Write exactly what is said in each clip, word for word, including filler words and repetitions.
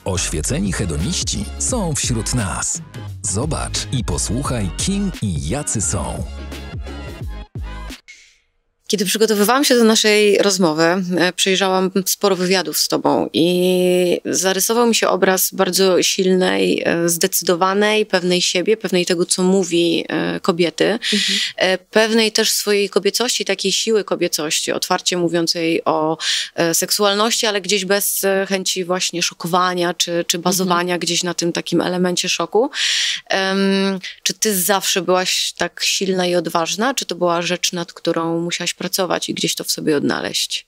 Oświeceni hedoniści są wśród nas. Zobacz i posłuchaj, kim i jacy są. Kiedy przygotowywałam się do naszej rozmowy, przejrzałam sporo wywiadów z tobą i zarysował mi się obraz bardzo silnej, zdecydowanej, pewnej siebie, pewnej tego, co mówi kobiety, mhm. pewnej też swojej kobiecości, takiej siły kobiecości, otwarcie mówiącej o seksualności, ale gdzieś bez chęci właśnie szokowania czy, czy bazowania mhm. gdzieś na tym takim elemencie szoku. Um, czy ty zawsze byłaś tak silna i odważna? Czy to była rzecz, nad którą musiałaś pracować i gdzieś to w sobie odnaleźć?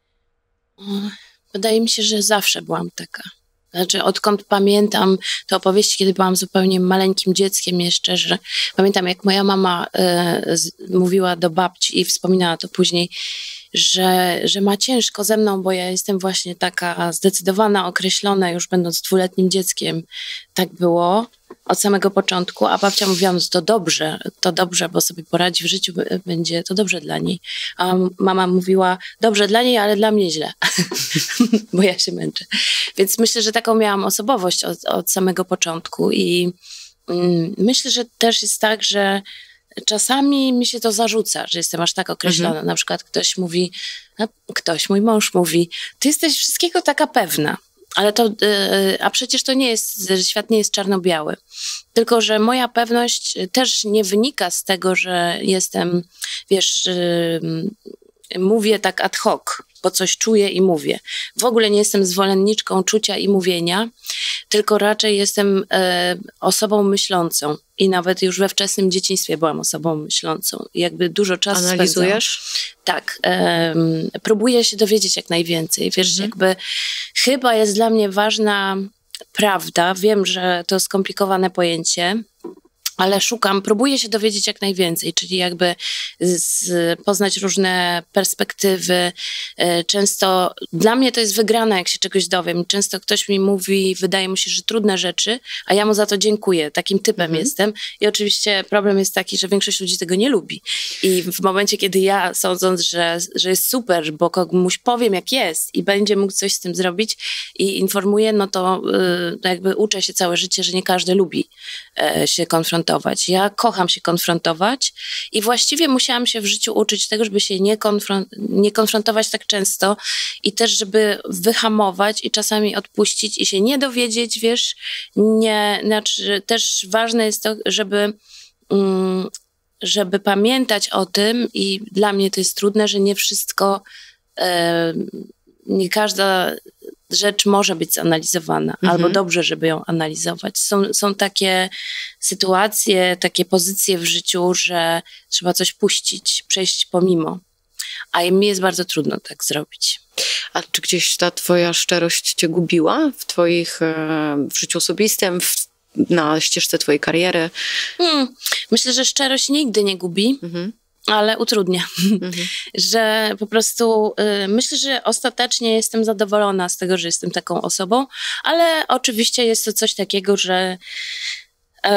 Wydaje mi się, że zawsze byłam taka. Znaczy, odkąd pamiętam te opowieści, kiedy byłam zupełnie maleńkim dzieckiem jeszcze, że pamiętam, jak moja mama y, z, mówiła do babci i wspominała to później, że, że ma ciężko ze mną, bo ja jestem właśnie taka zdecydowana, określona, już będąc dwuletnim dzieckiem. Tak było od samego początku, a babcia mówiła, no to dobrze, to dobrze, bo sobie poradzi w życiu, będzie to dobrze dla niej. A mama mówiła, dobrze dla niej, ale dla mnie źle, bo ja się męczę. Więc myślę, że taką miałam osobowość od, od samego początku i mm, myślę, że też jest tak, że czasami mi się to zarzuca, że jestem aż tak określona. Mhm. Na przykład ktoś mówi, no, ktoś, mój mąż mówi, ty jesteś wszystkiego taka pewna. Ale to, yy, a przecież to nie jest, że świat nie jest czarno-biały. Tylko, że moja pewność też nie wynika z tego, że jestem, wiesz, yy, mówię tak ad hoc, bo coś czuję i mówię. W ogóle nie jestem zwolenniczką czucia i mówienia, tylko raczej jestem e, osobą myślącą. I nawet już we wczesnym dzieciństwie byłam osobą myślącą. I jakby dużo czasu analizujesz? Spędzam. Tak. E, próbuję się dowiedzieć jak najwięcej. Wiesz, mhm. jakby chyba jest dla mnie ważna prawda. Wiem, że to skomplikowane pojęcie, ale szukam, próbuję się dowiedzieć jak najwięcej, czyli jakby z, poznać różne perspektywy. Często dla mnie to jest wygrana, jak się czegoś dowiem. Często ktoś mi mówi, wydaje mu się, że trudne rzeczy, a ja mu za to dziękuję. Takim typem mhm. jestem. I oczywiście problem jest taki, że większość ludzi tego nie lubi. I w momencie, kiedy ja, sądząc, że, że jest super, bo komuś powiem, jak jest i będzie mógł coś z tym zrobić i informuję, no to yy, jakby uczę się całe życie, że nie każdy lubi yy, się konfrontować. Ja kocham się konfrontować i właściwie musiałam się w życiu uczyć tego, żeby się nie, konfront- nie konfrontować tak często i też, żeby wyhamować i czasami odpuścić i się nie dowiedzieć, wiesz, nie, znaczy też ważne jest to, żeby, mm, żeby pamiętać o tym i dla mnie to jest trudne, że nie wszystko, e, nie każda rzecz może być zanalizowana, mhm. albo dobrze, żeby ją analizować. Są, są takie sytuacje, takie pozycje w życiu, że trzeba coś puścić, przejść pomimo. A mi jest bardzo trudno tak zrobić. A czy gdzieś ta twoja szczerość cię gubiła w twoich, w życiu osobistym, w, na ścieżce twojej kariery? Hmm. Myślę, że szczerość nigdy nie gubi. Mhm. Ale utrudnia, mhm. że po prostu y, myślę, że ostatecznie jestem zadowolona z tego, że jestem taką osobą, ale oczywiście jest to coś takiego, że y,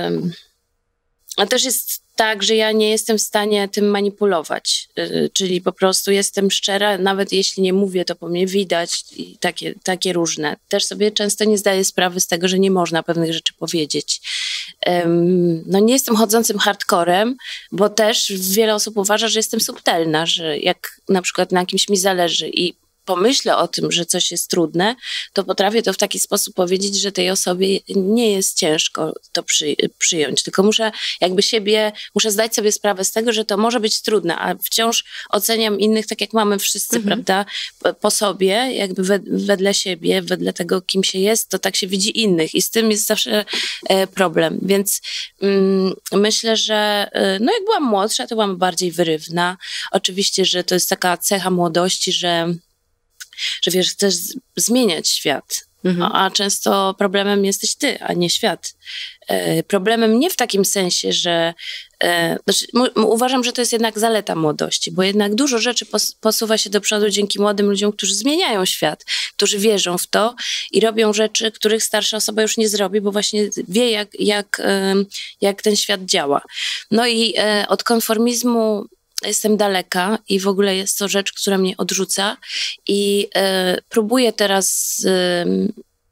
a też jest tak, że ja nie jestem w stanie tym manipulować, y, czyli po prostu jestem szczera, nawet jeśli nie mówię, to po mnie widać i takie, takie różne. Też sobie często nie zdaję sprawy z tego, że nie można pewnych rzeczy powiedzieć. Um, no nie jestem chodzącym hardcorem, bo też wiele osób uważa, że jestem subtelna, że jak na przykład na kimś mi zależy i pomyślę o tym, że coś jest trudne, to potrafię to w taki sposób powiedzieć, że tej osobie nie jest ciężko to przy, przyjąć, tylko muszę jakby siebie, muszę zdać sobie sprawę z tego, że to może być trudne, a wciąż oceniam innych tak jak mamy wszyscy, mhm. prawda, po sobie, jakby we, wedle siebie, wedle tego, kim się jest, to tak się widzi innych i z tym jest zawsze e, problem, więc mm, myślę, że e, no jak byłam młodsza, to byłam bardziej wyrywna. Oczywiście, że to jest taka cecha młodości, że że wiesz, chcesz z- zmieniać świat, mhm. a często problemem jesteś ty, a nie świat. E, problemem nie w takim sensie, że e, znaczy, m- uważam, że to jest jednak zaleta młodości, bo jednak dużo rzeczy pos- posuwa się do przodu dzięki młodym ludziom, którzy zmieniają świat, którzy wierzą w to i robią rzeczy, których starsza osoba już nie zrobi, bo właśnie wie, jak, jak, e, jak ten świat działa. No i e, od konformizmu jestem daleka i w ogóle jest to rzecz, która mnie odrzuca i y, próbuję teraz y,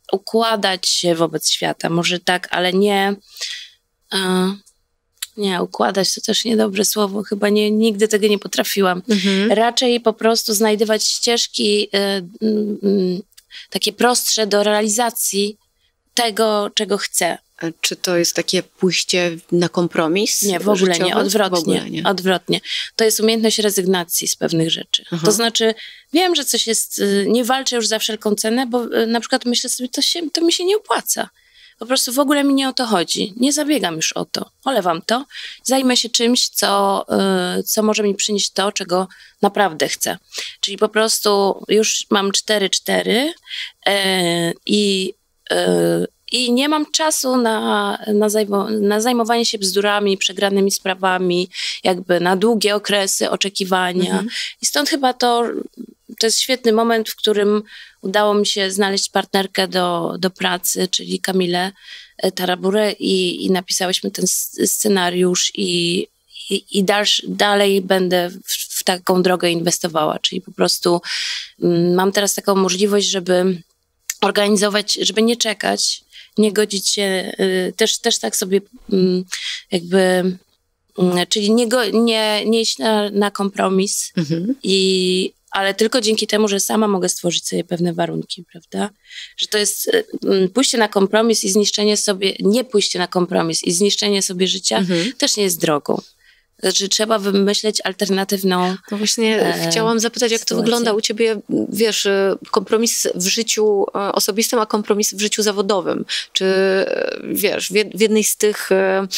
układać się wobec świata, może tak, ale nie... Y, Nie, układać to też niedobre słowo, chyba nie, nigdy tego nie potrafiłam. Mhm. Raczej po prostu znajdywać ścieżki y, y, y, takie prostsze do realizacji tego, czego chcę. A czy to jest takie pójście na kompromis? Nie, w ogóle życiowy? nie, odwrotnie, w ogóle nie. odwrotnie. To jest umiejętność rezygnacji z pewnych rzeczy. Aha. To znaczy, wiem, że coś jest, nie walczę już za wszelką cenę, bo na przykład myślę sobie, to, się, to mi się nie opłaca. Po prostu w ogóle mi nie o to chodzi. Nie zabiegam już o to. Olewam to. Zajmę się czymś, co, y, co może mi przynieść to, czego naprawdę chcę. Czyli po prostu już mam cztery cztery y, i y, i nie mam czasu na, na, zajmo, na zajmowanie się bzdurami, przegranymi sprawami, jakby na długie okresy oczekiwania. Mhm. I stąd chyba to, to jest świetny moment, w którym udało mi się znaleźć partnerkę do, do pracy, czyli Kamilę Taraburę i, i napisałyśmy ten scenariusz i, i, i dalsz, dalej będę w, w taką drogę inwestowała. Czyli po prostu mm, mam teraz taką możliwość, żeby organizować, żeby nie czekać, nie godzić się, y, też, też tak sobie y, jakby, y, czyli nie, go, nie, nie iść na, na kompromis, mhm. i, ale tylko dzięki temu, że sama mogę stworzyć sobie pewne warunki, prawda? Że to jest y, pójście na kompromis i zniszczenie sobie, nie pójście na kompromis i zniszczenie sobie życia mhm. też nie jest drogą. Znaczy trzeba wymyśleć alternatywną No właśnie e, chciałam zapytać, jak sytuację. To wygląda u ciebie, wiesz, kompromis w życiu osobistym, a kompromis w życiu zawodowym. Czy, wiesz, w jednej z tych,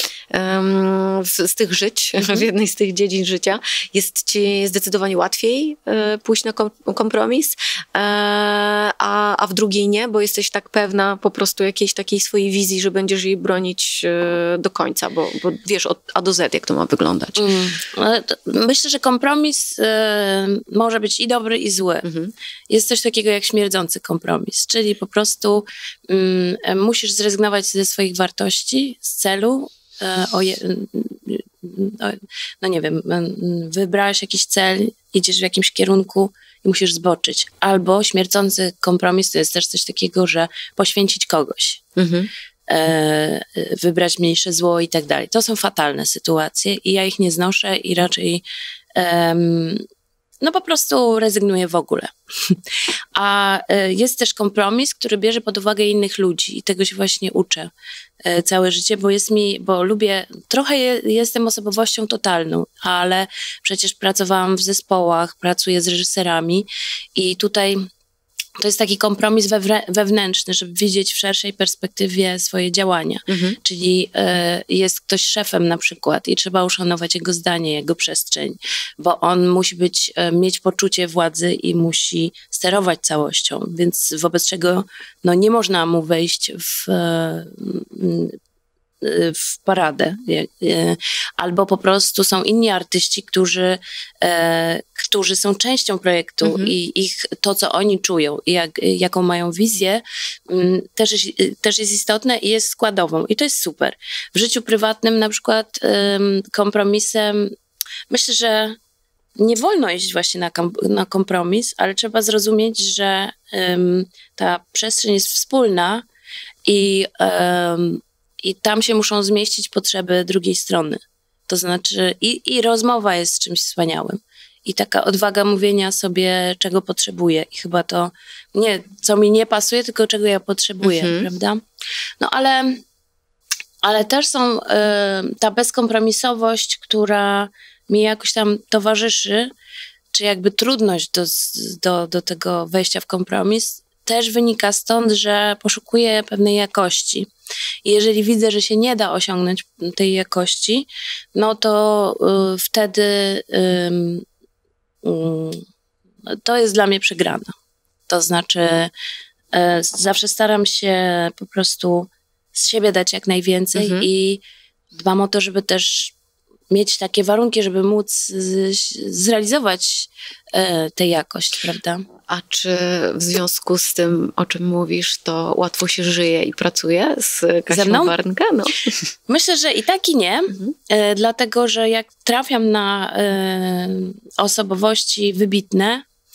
z tych żyć, mhm. w jednej z tych dziedzin życia jest ci zdecydowanie łatwiej pójść na kompromis, a, a w drugiej nie, bo jesteś tak pewna po prostu jakiejś takiej swojej wizji, że będziesz jej bronić do końca, bo, bo wiesz od A do Z, jak to ma wyglądać. Mm. Myślę, że kompromis y, może być i dobry, i zły. Mhm. Jest coś takiego jak śmierdzący kompromis, czyli po prostu y, musisz zrezygnować ze swoich wartości, z celu. Y, o je, y, y, no nie wiem, y, wybrałeś jakiś cel, idziesz w jakimś kierunku i musisz zboczyć. Albo śmierdzący kompromis to jest też coś takiego, że poświęcić kogoś. Mhm. Wybrać mniejsze zło i tak dalej. To są fatalne sytuacje i ja ich nie znoszę i raczej um, no po prostu rezygnuję w ogóle. A jest też kompromis, który bierze pod uwagę innych ludzi i tego się właśnie uczę całe życie, bo jest mi, bo lubię, trochę je, jestem osobowością totalną, ale przecież pracowałam w zespołach, pracuję z reżyserami i tutaj to jest taki kompromis wewnę- wewnętrzny, żeby widzieć w szerszej perspektywie swoje działania. Mhm. Czyli y, jest ktoś szefem na przykład i trzeba uszanować jego zdanie, jego przestrzeń, bo on musi być, y, mieć poczucie władzy i musi sterować całością, więc wobec czego no, nie można mu wejść w... Y, w paradę. Albo po prostu są inni artyści, którzy, e, którzy są częścią projektu mhm. i ich, to, co oni czują i jak, jaką mają wizję, m, też, jest, też jest istotne i jest składową. I to jest super. W życiu prywatnym na przykład um, kompromisem, myślę, że nie wolno iść właśnie na, kom, na kompromis, ale trzeba zrozumieć, że um, ta przestrzeń jest wspólna i um, I tam się muszą zmieścić potrzeby drugiej strony. To znaczy i, i rozmowa jest czymś wspaniałym. I taka odwaga mówienia sobie, czego potrzebuję. I chyba to nie, co mi nie pasuje, tylko czego ja potrzebuję, mhm. prawda? No ale, ale też są y, ta bezkompromisowość, która mi jakoś tam towarzyszy, czy jakby trudność do, do, do tego wejścia w kompromis, też wynika stąd, że poszukuję pewnej jakości. I jeżeli widzę, że się nie da osiągnąć tej jakości, no to y, wtedy y, y, to jest dla mnie przegrana. To znaczy y, zawsze staram się po prostu z siebie dać jak najwięcej mhm. i dbam o to, żeby też mieć takie warunki, żeby móc z, zrealizować e, tę jakość, prawda? A czy w związku z tym, o czym mówisz, to łatwo się żyje i pracuje z Kasią Warnkę? No. Myślę, że i tak i nie, mhm. e, dlatego, że jak trafiam na e, osobowości wybitne,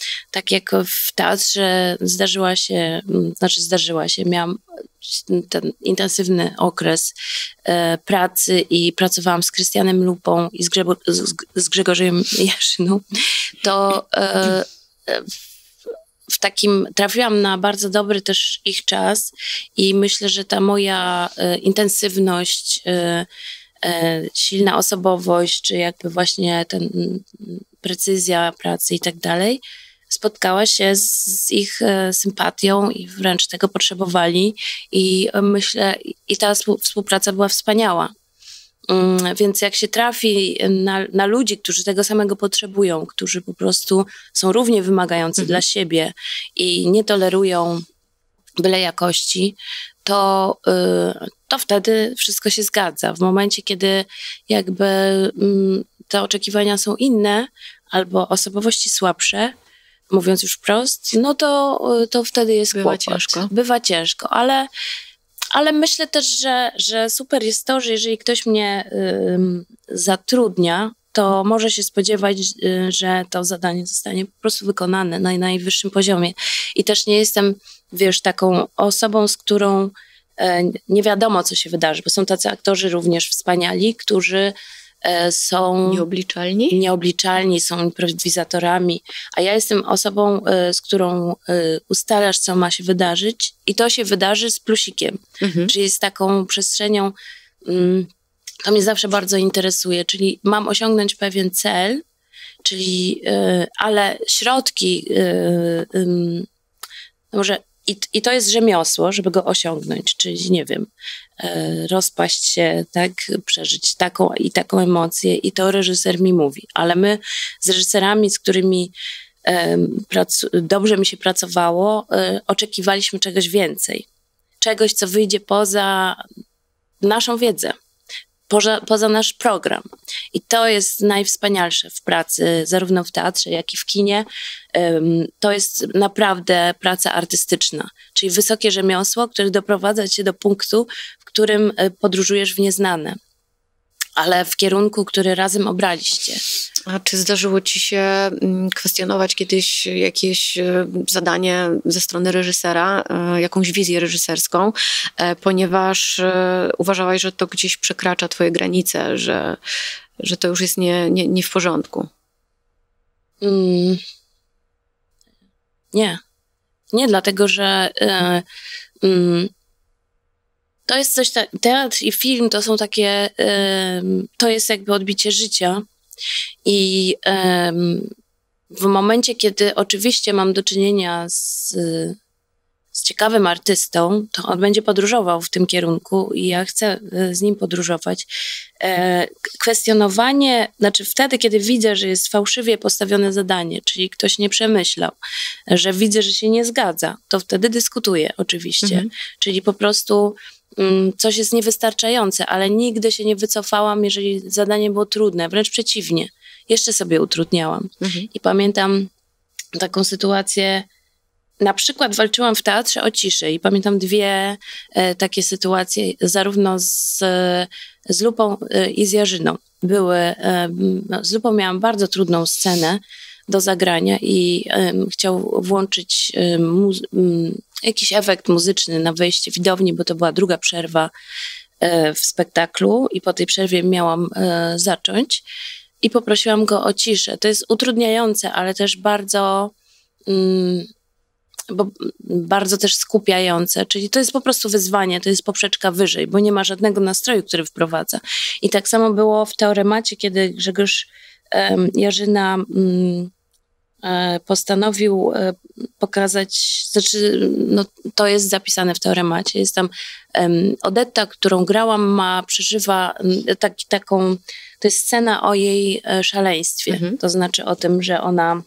Tak jak w teatrze zdarzyła się, znaczy zdarzyła się, miałam ten intensywny okres e, pracy i pracowałam z Krystianem Lupą i z, Grzebo, z, z Grzegorzejem Jaszyną, to e, w takim trafiłam na bardzo dobry też ich czas i myślę, że ta moja e, intensywność, e, e, silna osobowość, czy jakby właśnie ten precyzja pracy i tak dalej, spotkała się z, z ich e, sympatią i wręcz tego potrzebowali i e, myślę, i ta współpraca była wspaniała. Um, więc jak się trafi na, na ludzi, którzy tego samego potrzebują, którzy po prostu są równie wymagający mhm. dla siebie i nie tolerują byle jakości, to, y, to wtedy wszystko się zgadza. W momencie, kiedy jakby y, te oczekiwania są inne albo osobowości słabsze, mówiąc już wprost, no to, to wtedy jest Bywa kłopot. ciężko. Bywa ciężko, ale, ale myślę też, że, że super jest to, że jeżeli ktoś mnie y, zatrudnia, to może się spodziewać, y, że to zadanie zostanie po prostu wykonane na najwyższym poziomie. I też nie jestem, wiesz, taką osobą, z którą y, nie wiadomo, co się wydarzy, bo są tacy aktorzy również wspaniali, którzy są nieobliczalni? Nieobliczalni, są improwizatorami, a ja jestem osobą, z którą ustalasz, co ma się wydarzyć i to się wydarzy z plusikiem, mhm. czyli z taką przestrzenią, to mnie zawsze bardzo interesuje, czyli mam osiągnąć pewien cel, czyli, ale środki, może I, I to jest rzemiosło, żeby go osiągnąć, czyli nie wiem, e, rozpaść się, tak, przeżyć taką i taką emocję i to reżyser mi mówi. Ale my z reżyserami, z którymi e, pracu- dobrze mi się pracowało, e, oczekiwaliśmy czegoś więcej. Czegoś, co wyjdzie poza naszą wiedzę, poza, poza nasz program. I to jest najwspanialsze w pracy, zarówno w teatrze, jak i w kinie. To jest naprawdę praca artystyczna, czyli wysokie rzemiosło, które doprowadza cię do punktu, w którym podróżujesz w nieznane, ale w kierunku, który razem obraliście. A czy zdarzyło ci się kwestionować kiedyś jakieś zadanie ze strony reżysera, jakąś wizję reżyserską, ponieważ uważałaś, że to gdzieś przekracza twoje granice, że, że to już jest nie, nie, nie w porządku? Mm. Nie. Nie, dlatego, że y, y, to jest coś, ta- teatr i film to są takie, y, to jest jakby odbicie życia. I um, w momencie, kiedy oczywiście mam do czynienia z, z ciekawym artystą, to on będzie podróżował w tym kierunku i ja chcę z nim podróżować. E, kwestionowanie, znaczy wtedy, kiedy widzę, że jest fałszywie postawione zadanie, czyli ktoś nie przemyślał, że widzę, że się nie zgadza, to wtedy dyskutuję oczywiście. Mhm. Czyli po prostu coś jest niewystarczające, ale nigdy się nie wycofałam, jeżeli zadanie było trudne, wręcz przeciwnie. Jeszcze sobie utrudniałam. Mhm. I pamiętam taką sytuację, na przykład walczyłam w teatrze o ciszę i pamiętam dwie e, takie sytuacje, zarówno z, z Lupą e, i z Jarzyną. Były, e, z Lupą miałam bardzo trudną scenę do zagrania i e, chciał włączyć e, muzy- m, jakiś efekt muzyczny na wejście widowni, bo to była druga przerwa e, w spektaklu i po tej przerwie miałam e, zacząć i poprosiłam go o ciszę. To jest utrudniające, ale też bardzo mm, bo bardzo też skupiające, czyli to jest po prostu wyzwanie, to jest poprzeczka wyżej, bo nie ma żadnego nastroju, który wprowadza. I tak samo było w Teoremacie, kiedy Grzegorz e, Jarzyna mm, e, postanowił e, pokazać, znaczy no, to jest zapisane w Teoremacie, jest tam um, Odetta, którą grałam, ma, przeżywa tak, taką, to jest scena o jej e, szaleństwie, mhm. To znaczy o tym, że ona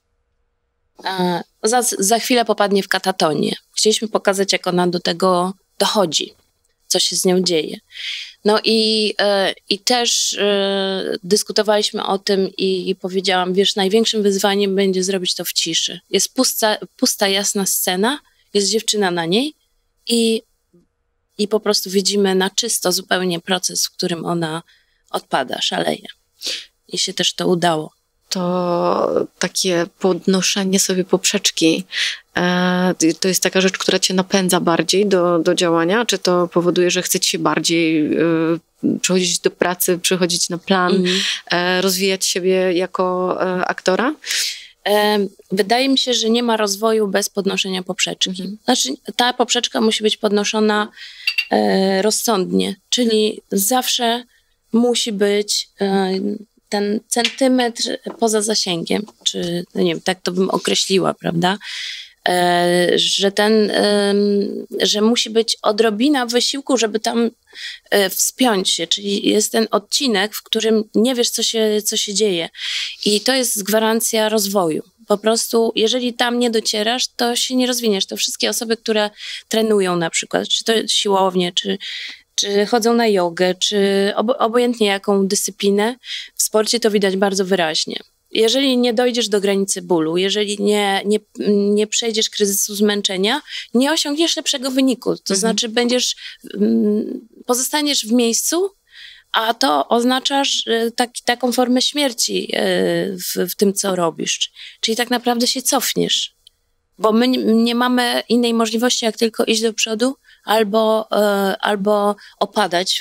e, za, za chwilę popadnie w katatonię. Chcieliśmy pokazać, jak ona do tego dochodzi, co się z nią dzieje. No i, e, i też e, dyskutowaliśmy o tym i, i powiedziałam, wiesz, największym wyzwaniem będzie zrobić to w ciszy. Jest pusta, pusta jasna scena, jest dziewczyna na niej i, i po prostu widzimy na czysto zupełnie proces, w którym ona odpada, szaleje. I się też to udało. to takie podnoszenie sobie poprzeczki, to jest taka rzecz, która cię napędza bardziej do, do działania? Czy to powoduje, że chce ci się bardziej przychodzić do pracy, przychodzić na plan, mm. rozwijać siebie jako aktora? Wydaje mi się, że nie ma rozwoju bez podnoszenia poprzeczki. Mhm. Znaczy, ta poprzeczka musi być podnoszona e, rozsądnie, czyli zawsze musi być e, ten centymetr poza zasięgiem, czy no nie wiem, tak to bym określiła, prawda? E, że ten, e, że musi być odrobina wysiłku, żeby tam e, wspiąć się, czyli jest ten odcinek, w którym nie wiesz, co się, co się dzieje. I to jest gwarancja rozwoju. Po prostu, jeżeli tam nie docierasz, to się nie rozwiniesz. To wszystkie osoby, które trenują na przykład, czy to siłownie, czy, czy chodzą na jogę, czy ob- obojętnie jaką dyscyplinę, w sporcie to widać bardzo wyraźnie. Jeżeli nie dojdziesz do granicy bólu, jeżeli nie, nie, nie przejdziesz kryzysu zmęczenia, nie osiągniesz lepszego wyniku. To mhm. znaczy będziesz, pozostaniesz w miejscu, a to oznacza taki, taką formę śmierci w, w tym, co robisz. Czyli tak naprawdę się cofniesz. Bo my nie mamy innej możliwości, jak tylko iść do przodu albo, albo opadać.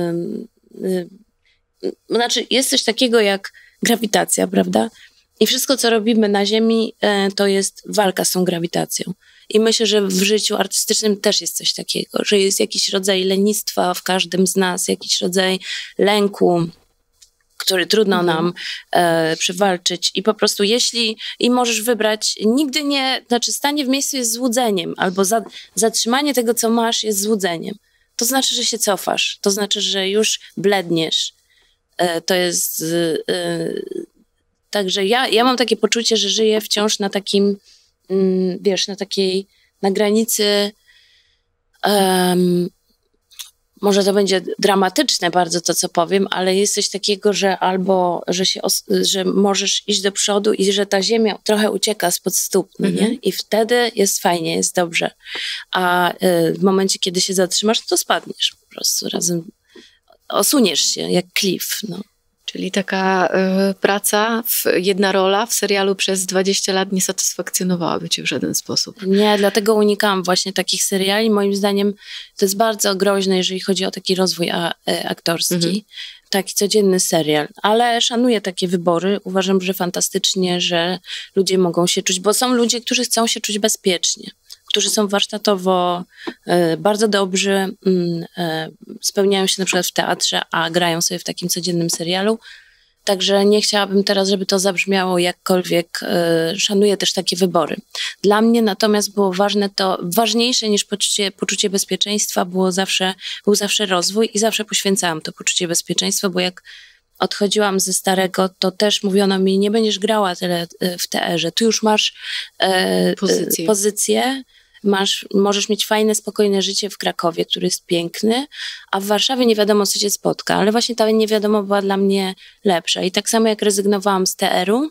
Znaczy, jest coś takiego jak grawitacja, prawda? I wszystko, co robimy na Ziemi, to jest walka z tą grawitacją. I myślę, że w życiu artystycznym też jest coś takiego, że jest jakiś rodzaj lenistwa w każdym z nas, jakiś rodzaj lęku, który trudno mhm. nam e, przywalczyć. I po prostu jeśli, i możesz wybrać, nigdy nie, znaczy stanie w miejscu jest złudzeniem, albo za, zatrzymanie tego, co masz, jest złudzeniem. To znaczy, że się cofasz, to znaczy, że już bledniesz. E, to jest... E, także ja, ja mam takie poczucie, że żyję wciąż na takim, mm, wiesz, na takiej, na granicy, um, może to będzie dramatyczne bardzo to, co powiem, ale jest coś takiego, że albo, że, się os- że możesz iść do przodu i że ta ziemia trochę ucieka spod stóp, mm-hmm. nie? I wtedy jest fajnie, jest dobrze. A y, w momencie, kiedy się zatrzymasz, to spadniesz po prostu razem, osuniesz się jak klif, no. Czyli taka y, praca, w, jedna rola w serialu przez dwadzieścia lat nie satysfakcjonowałaby cię w żaden sposób. Nie, dlatego unikałam właśnie takich seriali. Moim zdaniem to jest bardzo groźne, jeżeli chodzi o taki rozwój a, e, aktorski. Mhm. Taki codzienny serial. Ale szanuję takie wybory. Uważam, że fantastycznie, że ludzie mogą się czuć, bo są ludzie, którzy chcą się czuć bezpiecznie, którzy są warsztatowo e, bardzo dobrzy, mm, e, spełniają się na przykład w teatrze, a grają sobie w takim codziennym serialu. Także nie chciałabym teraz, żeby to zabrzmiało jakkolwiek. E, szanuję też takie wybory. Dla mnie natomiast było ważne to, ważniejsze niż poczucie, poczucie bezpieczeństwa było zawsze, był zawsze rozwój i zawsze poświęcałam to poczucie bezpieczeństwa, bo jak odchodziłam ze starego, to też mówiono mi, nie będziesz grała tyle w teatrze, tu już masz e, pozycję. pozycję. Masz, możesz mieć fajne, spokojne życie w Krakowie, który jest piękny, a w Warszawie nie wiadomo, co cię spotka, ale właśnie ta nie wiadomo była dla mnie lepsza. I tak samo jak rezygnowałam z T R-u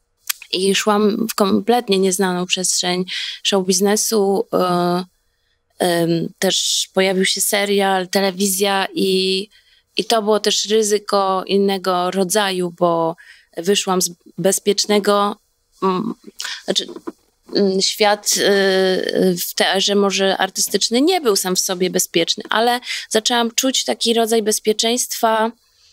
i szłam w kompletnie nieznaną przestrzeń show biznesu, yy, yy, też pojawił się serial, telewizja i, i to było też ryzyko innego rodzaju, bo wyszłam z bezpiecznego, yy, znaczy świat w teatrze może artystyczny nie był sam w sobie bezpieczny, ale zaczęłam czuć taki rodzaj bezpieczeństwa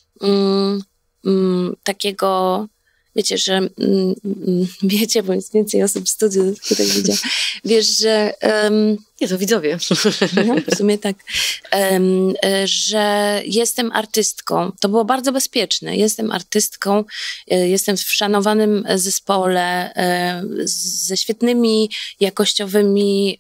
um, um, takiego, wiecie, że um, wiecie, bo jest więcej osób w studiu, tak widział, wiesz, że um, nie, to widzowie. No, w sumie tak, um, że jestem artystką. To było bardzo bezpieczne. Jestem artystką, jestem w szanowanym zespole ze świetnymi, jakościowymi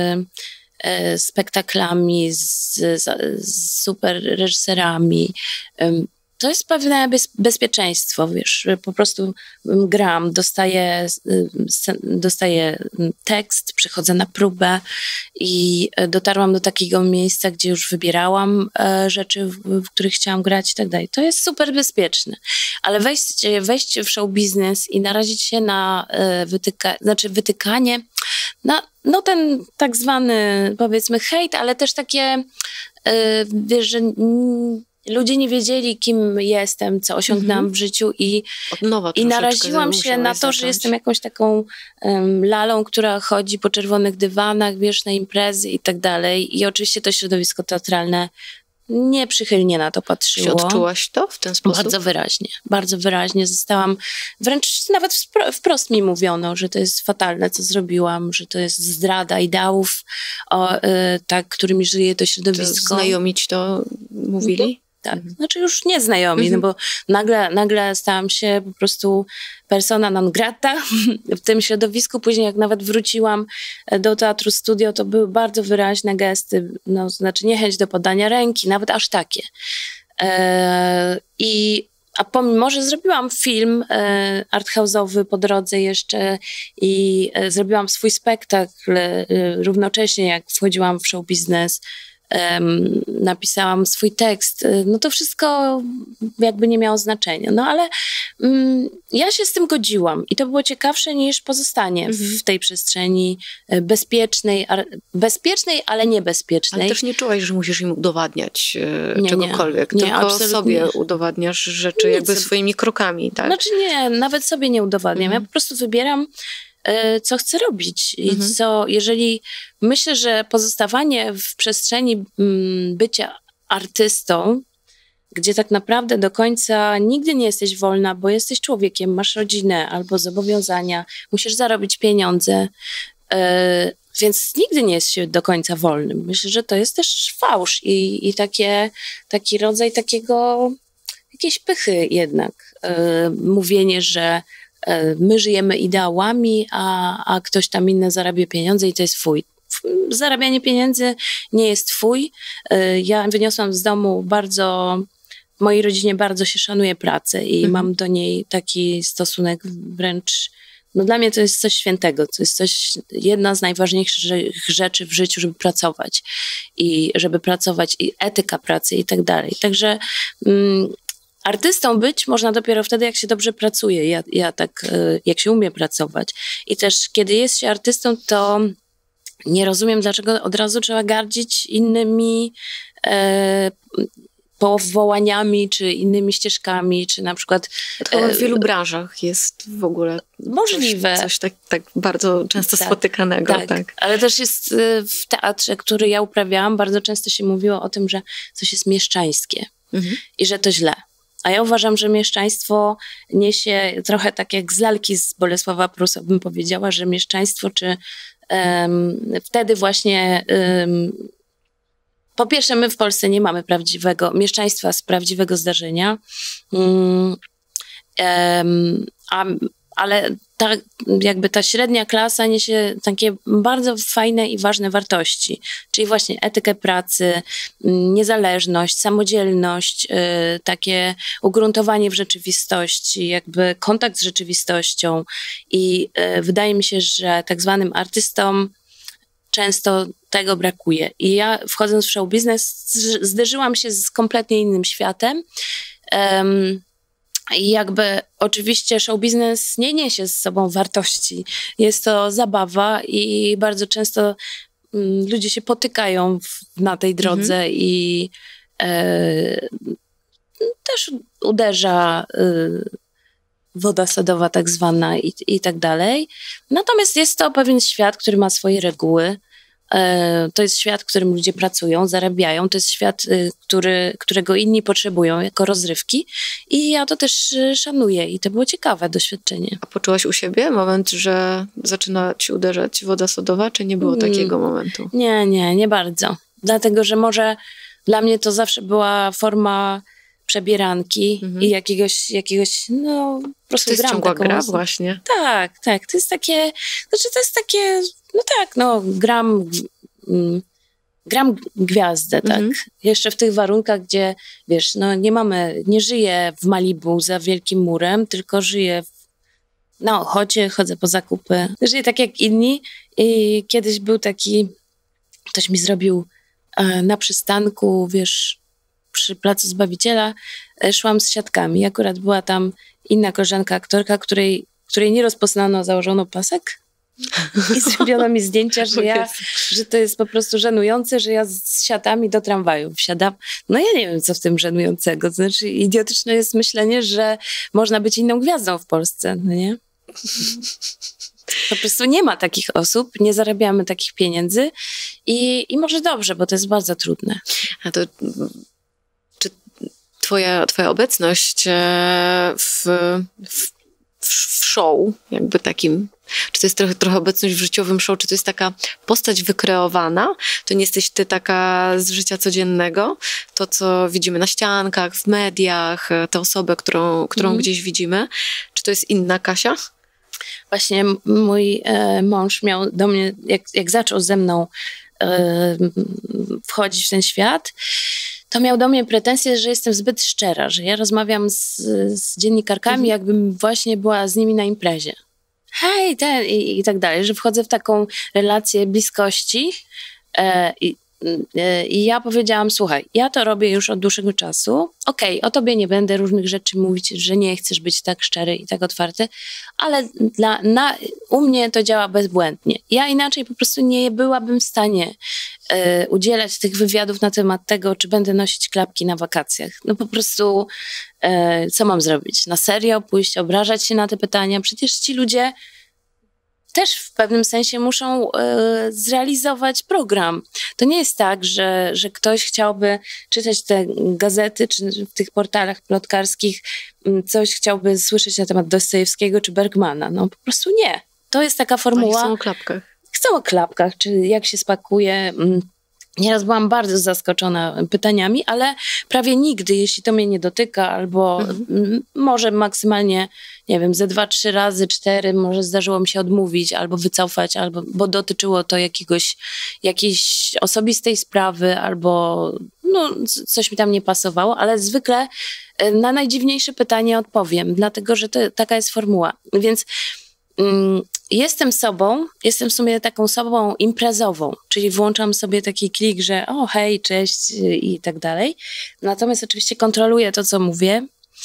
spektaklami, z, z super reżyserami. To jest pewne bez, bezpieczeństwo, wiesz, po prostu gram, dostaję, dostaję tekst, przychodzę na próbę i dotarłam do takiego miejsca, gdzie już wybierałam rzeczy, w, w których chciałam grać i tak dalej. To jest super bezpieczne, ale wejść, wejść w show biznes i narazić się na wytyka, znaczy wytykanie, no, no ten tak zwany, powiedzmy, hejt, ale też takie, wiesz, że ludzie nie wiedzieli, kim jestem, co osiągnęłam mm-hmm. w życiu i, Od nowa i naraziłam się na to, zacząć. Że jestem jakąś taką um, lalą, która chodzi po czerwonych dywanach, wiesz, na imprezy i tak dalej. I oczywiście to środowisko teatralne nieprzychylnie na to patrzyło. Czy odczułaś to w ten sposób? Bardzo wyraźnie. Bardzo wyraźnie zostałam, wręcz nawet wprost mi mówiono, że to jest fatalne, co zrobiłam, że to jest zdrada ideałów, o, y, tak, którymi żyje to środowisko. To znajomi ci to mówili? Tak, mhm. Znaczy już nie znajomi, mhm. no bo nagle, nagle stałam się po prostu persona non grata w tym środowisku. Później jak nawet wróciłam do Teatru Studio, to były bardzo wyraźne gesty, no, znaczy niechęć do podania ręki, nawet aż takie. E, i, a pomimo, że zrobiłam film e, arthouse'owy po drodze jeszcze i e, zrobiłam swój spektakl e, równocześnie jak wchodziłam w show biznes, Um, napisałam swój tekst, no to wszystko jakby nie miało znaczenia. No ale um, ja się z tym godziłam i to było ciekawsze niż pozostanie mm-hmm. w tej przestrzeni bezpiecznej, ar- bezpiecznej, ale niebezpiecznej. Ale też nie czułaś, że musisz im udowadniać e, nie, czegokolwiek, nie, tylko nie, sobie udowadniasz rzeczy Nic. jakby swoimi krokami, tak? Znaczy nie, nawet sobie nie udowadniam. Mm-hmm. Ja po prostu wybieram co chcę robić i mhm. co, jeżeli myślę, że pozostawanie w przestrzeni m, bycia artystą, gdzie tak naprawdę do końca nigdy nie jesteś wolna, bo jesteś człowiekiem, masz rodzinę albo zobowiązania, musisz zarobić pieniądze, yy, więc nigdy nie jest się do końca wolnym. Myślę, że to jest też fałsz i, i takie, taki rodzaj takiego, jakiejś pychy jednak. Yy, mówienie, że my żyjemy ideałami, a, a ktoś tam inny zarabia pieniądze i to jest fuj. Zarabianie pieniędzy nie jest twój. Ja wyniosłam z domu bardzo, w mojej rodzinie bardzo się szanuje pracę i mhm. mam do niej taki stosunek wręcz, no dla mnie to jest coś świętego, to jest coś, jedna z najważniejszych rzeczy w życiu, żeby pracować i żeby pracować i etyka pracy i tak dalej. Także mm, artystą być można dopiero wtedy, jak się dobrze pracuje. Ja, ja tak, jak się umie pracować. I też, kiedy jest się artystą, to nie rozumiem, dlaczego od razu trzeba gardzić innymi e, powołaniami, czy innymi ścieżkami, czy na przykład... To w wielu branżach jest w ogóle możliwe. Coś, coś tak, tak bardzo często tak, spotykanego. Tak. tak, ale też jest w teatrze, który ja uprawiałam, bardzo często się mówiło o tym, że coś jest mieszczańskie mhm. i że to źle. A ja uważam, że mieszczaństwo niesie trochę tak jak z lalki z Bolesława Prusa bym powiedziała, że mieszczaństwo, czy um, wtedy właśnie um, po pierwsze my w Polsce nie mamy prawdziwego mieszczaństwa z prawdziwego zdarzenia, um, um, a, ale ta, jakby ta średnia klasa niesie takie bardzo fajne i ważne wartości, czyli właśnie etykę pracy, niezależność, samodzielność, yy, takie ugruntowanie w rzeczywistości, jakby kontakt z rzeczywistością i yy, wydaje mi się, że tak zwanym artystom często tego brakuje. I ja wchodząc w show biznes zderzyłam się z kompletnie innym światem. Um, I jakby oczywiście show biznes nie niesie z sobą wartości. Jest to zabawa i bardzo często mm, ludzie się potykają w, na tej drodze mhm. i e, też uderza e, woda sodowa tak zwana i, i tak dalej. Natomiast jest to pewien świat, który ma swoje reguły. To jest świat, w którym ludzie pracują, zarabiają. To jest świat, który, którego inni potrzebują jako rozrywki. I ja to też szanuję. I to było ciekawe doświadczenie. A poczułaś u siebie moment, że zaczyna ci uderzać woda sodowa, czy nie było hmm. takiego momentu? Nie, nie, nie bardzo. Dlatego, że może dla mnie to zawsze była forma przebieranki mhm. i jakiegoś, jakiegoś, no po prostu to jest gram ciągła taką gra mocno. właśnie. Tak, tak. To jest takie, znaczy to jest takie, no tak, no gram, mm, gram gwiazdę, tak. Mhm. Jeszcze w tych warunkach, gdzie, wiesz, no nie mamy, nie żyję w Malibu za wielkim murem, tylko żyję w, na Ochocie, chodzę po zakupy. Żyję tak jak inni i kiedyś był taki, ktoś mi zrobił e, na przystanku, wiesz, przy Placu Zbawiciela, e, szłam z siatkami. Akurat była tam inna koleżanka aktorka, której, której nie rozpoznano, założono pasek I zrobiono mi zdjęcia, że ja, że to jest po prostu żenujące, że ja z siatami do tramwaju wsiadam. No ja nie wiem, co w tym żenującego. Znaczy idiotyczne jest myślenie, że można być inną gwiazdą w Polsce, no nie? Po prostu nie ma takich osób, nie zarabiamy takich pieniędzy i, i może dobrze, bo to jest bardzo trudne. A to czy twoja, twoja obecność w, w, w show, jakby takim, czy to jest trochę, trochę obecność w życiowym show, czy to jest taka postać wykreowana, to nie jesteś ty taka z życia codziennego, to co widzimy na ściankach, w mediach, tę osobę, którą, którą mhm. gdzieś widzimy, czy to jest inna Kasia? Właśnie mój e, mąż miał do mnie, jak, jak zaczął ze mną e, wchodzić w ten świat, to miał do mnie pretensje, że jestem zbyt szczera, że ja rozmawiam z, z dziennikarkami, mhm. jakbym właśnie była z nimi na imprezie. Hej, ten i, i tak dalej, że wchodzę w taką relację bliskości e, i, e, i ja powiedziałam, słuchaj, ja to robię już od dłuższego czasu, okej, okay, o tobie nie będę różnych rzeczy mówić, że nie chcesz być tak szczery i tak otwarty, ale dla, na, u mnie to działa bezbłędnie. Ja inaczej po prostu nie byłabym w stanie e, udzielać tych wywiadów na temat tego, czy będę nosić klapki na wakacjach. No po prostu e, co mam zrobić? Na serio pójść, obrażać się na te pytania? Przecież ci ludzie też w pewnym sensie muszą e, zrealizować program. To nie jest tak, że, że ktoś chciałby czytać te gazety, czy w tych portalach plotkarskich coś chciałby słyszeć na temat Dostojewskiego czy Bergmana. No po prostu nie. To jest taka formuła. Chcą o klapkach. Chcą o klapkach, czy jak się spakuje. Nieraz byłam bardzo zaskoczona pytaniami, ale prawie nigdy, jeśli to mnie nie dotyka, albo mhm. może maksymalnie, nie wiem, ze dwa, trzy razy, cztery, może zdarzyło mi się odmówić, albo wycofać, albo, bo dotyczyło to jakiegoś, jakiejś osobistej sprawy, albo no, coś mi tam nie pasowało, ale zwykle na najdziwniejsze pytanie odpowiem, dlatego, że to, taka jest formuła. Więc mm, jestem sobą, jestem w sumie taką sobą imprezową, czyli włączam sobie taki klik, że o hej, cześć i tak dalej. Natomiast oczywiście kontroluję to, co mówię,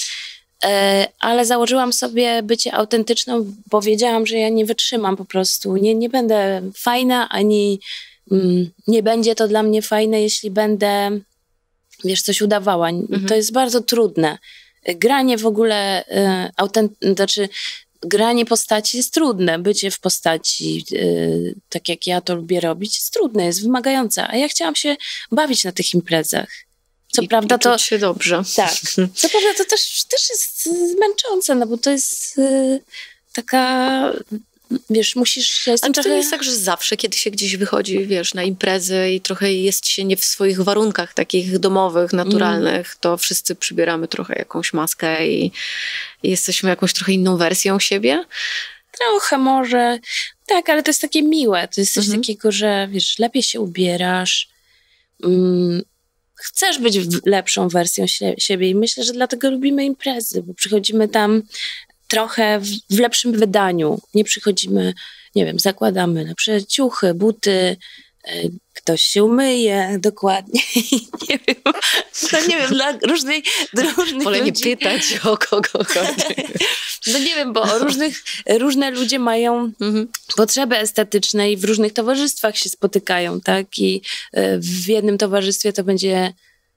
ale założyłam sobie bycie autentyczną, bo wiedziałam, że ja nie wytrzymam po prostu. Nie, nie będę fajna, ani mm, nie będzie to dla mnie fajne, jeśli będę, wiesz, coś udawała. Mhm. To jest bardzo trudne. Granie w ogóle, y, autent- znaczy granie postaci jest trudne. Bycie w postaci, y, tak jak ja to lubię robić, jest trudne, jest wymagające. A ja chciałam się bawić na tych imprezach. Co I, prawda i to... czuć się dobrze. Tak. Co prawda to też, też jest męczące, no bo to jest y, taka... Wiesz, musisz... Ja Ale trochę... to nie jest tak, że zawsze, kiedy się gdzieś wychodzi, wiesz, na imprezy i trochę jest się nie w swoich warunkach takich domowych, naturalnych, mm. to wszyscy przybieramy trochę jakąś maskę i, i jesteśmy jakąś trochę inną wersją siebie? Trochę może. Tak, ale to jest takie miłe. To jest coś mm-hmm. takiego, że wiesz, lepiej się ubierasz, mm, chcesz być lepszą wersją sie- siebie i myślę, że dlatego lubimy imprezy, bo przychodzimy tam trochę w, w lepszym wydaniu. Nie przychodzimy, nie wiem, zakładamy lepsze ciuchy, buty, y, ktoś się umyje, dokładnie. nie wiem, to nie wiem, dla różnej, dla różnych Wolę ludzi... nie pytać, o kogo chodzi. No nie wiem, bo różnych, różne ludzie mają mhm. potrzeby estetyczne i w różnych towarzystwach się spotykają, tak? I y, w jednym towarzystwie to będzie,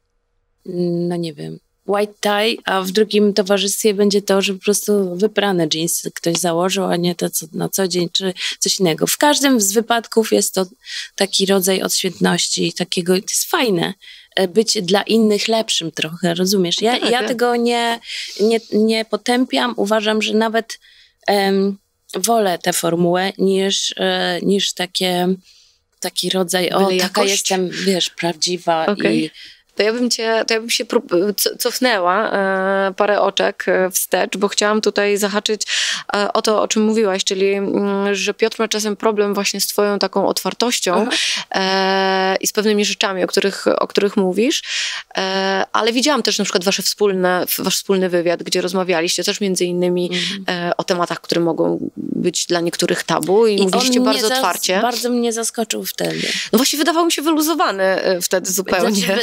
no nie wiem, white tie, a w drugim towarzystwie będzie to, że po prostu wyprane dżinsy ktoś założył, a nie to co na co dzień, czy coś innego. W każdym z wypadków jest to taki rodzaj odświętności, takiego, to jest fajne, być dla innych lepszym trochę, rozumiesz? Ja, tak, ja tak. tego nie, nie, nie potępiam, uważam, że nawet um, wolę tę formułę niż, e, niż takie, taki rodzaj, o, Byle taka jakość. Jestem, wiesz, prawdziwa okay. i... To ja bym cię, to ja bym się prób, cofnęła e, parę oczek wstecz, bo chciałam tutaj zahaczyć e, o to, o czym mówiłaś, czyli m, że Piotr ma czasem problem właśnie z twoją taką otwartością e, i z pewnymi rzeczami, o których, o których mówisz, e, ale widziałam też na przykład wasze wspólne, wasz wspólny wywiad, gdzie rozmawialiście też między innymi mm. e, o tematach, które mogą być dla niektórych tabu i, I mówiliście bardzo zas- otwarcie. Bardzo mnie zaskoczył wtedy. No właśnie wydawał mi się wyluzowany wtedy zupełnie. Znaczy,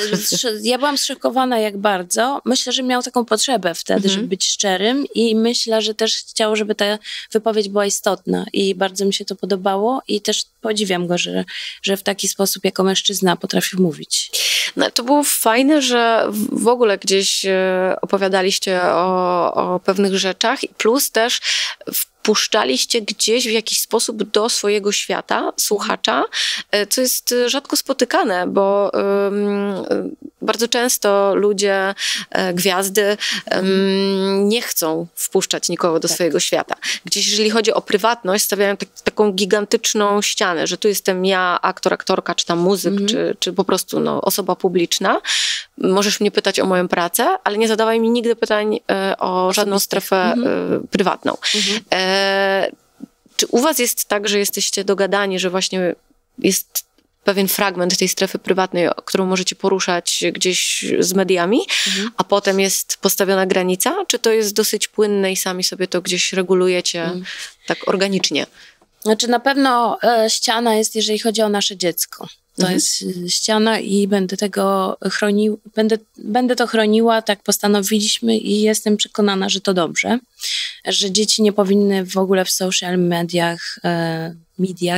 ja byłam zszokowana jak bardzo. Myślę, że miał taką potrzebę wtedy, mhm. żeby być szczerym i myślę, że też chciał, żeby ta wypowiedź była istotna i bardzo mi się to podobało i też podziwiam go, że, że w taki sposób jako mężczyzna potrafił mówić. No, to było fajne, że w ogóle gdzieś opowiadaliście o, o pewnych rzeczach, plus też wpuszczaliście gdzieś w jakiś sposób do swojego świata słuchacza, co jest rzadko spotykane, bo um, bardzo często ludzie, gwiazdy um, nie chcą wpuszczać nikogo do tak. swojego świata. Gdzieś jeżeli chodzi o prywatność, stawiają tak, taką gigantyczną ścianę, że tu jestem ja, aktor, aktorka, czy tam muzyk, mm-hmm. czy, czy po prostu no, osoba publiczna. Możesz mnie pytać o moją pracę, ale nie zadawaj mi nigdy pytań e, o żadną strefę mm-hmm. e, prywatną. Mm-hmm. E, czy u was jest tak, że jesteście dogadani, że właśnie jest pewien fragment tej strefy prywatnej, którą możecie poruszać gdzieś z mediami, mhm. a potem jest postawiona granica? Czy to jest dosyć płynne i sami sobie to gdzieś regulujecie mhm. tak organicznie? Znaczy na pewno e, ściana jest, jeżeli chodzi o nasze dziecko. To mhm. jest ściana i będę tego chronił, będę, będę to chroniła, tak postanowiliśmy i jestem przekonana, że to dobrze, że dzieci nie powinny w ogóle w social mediach, e, mediach,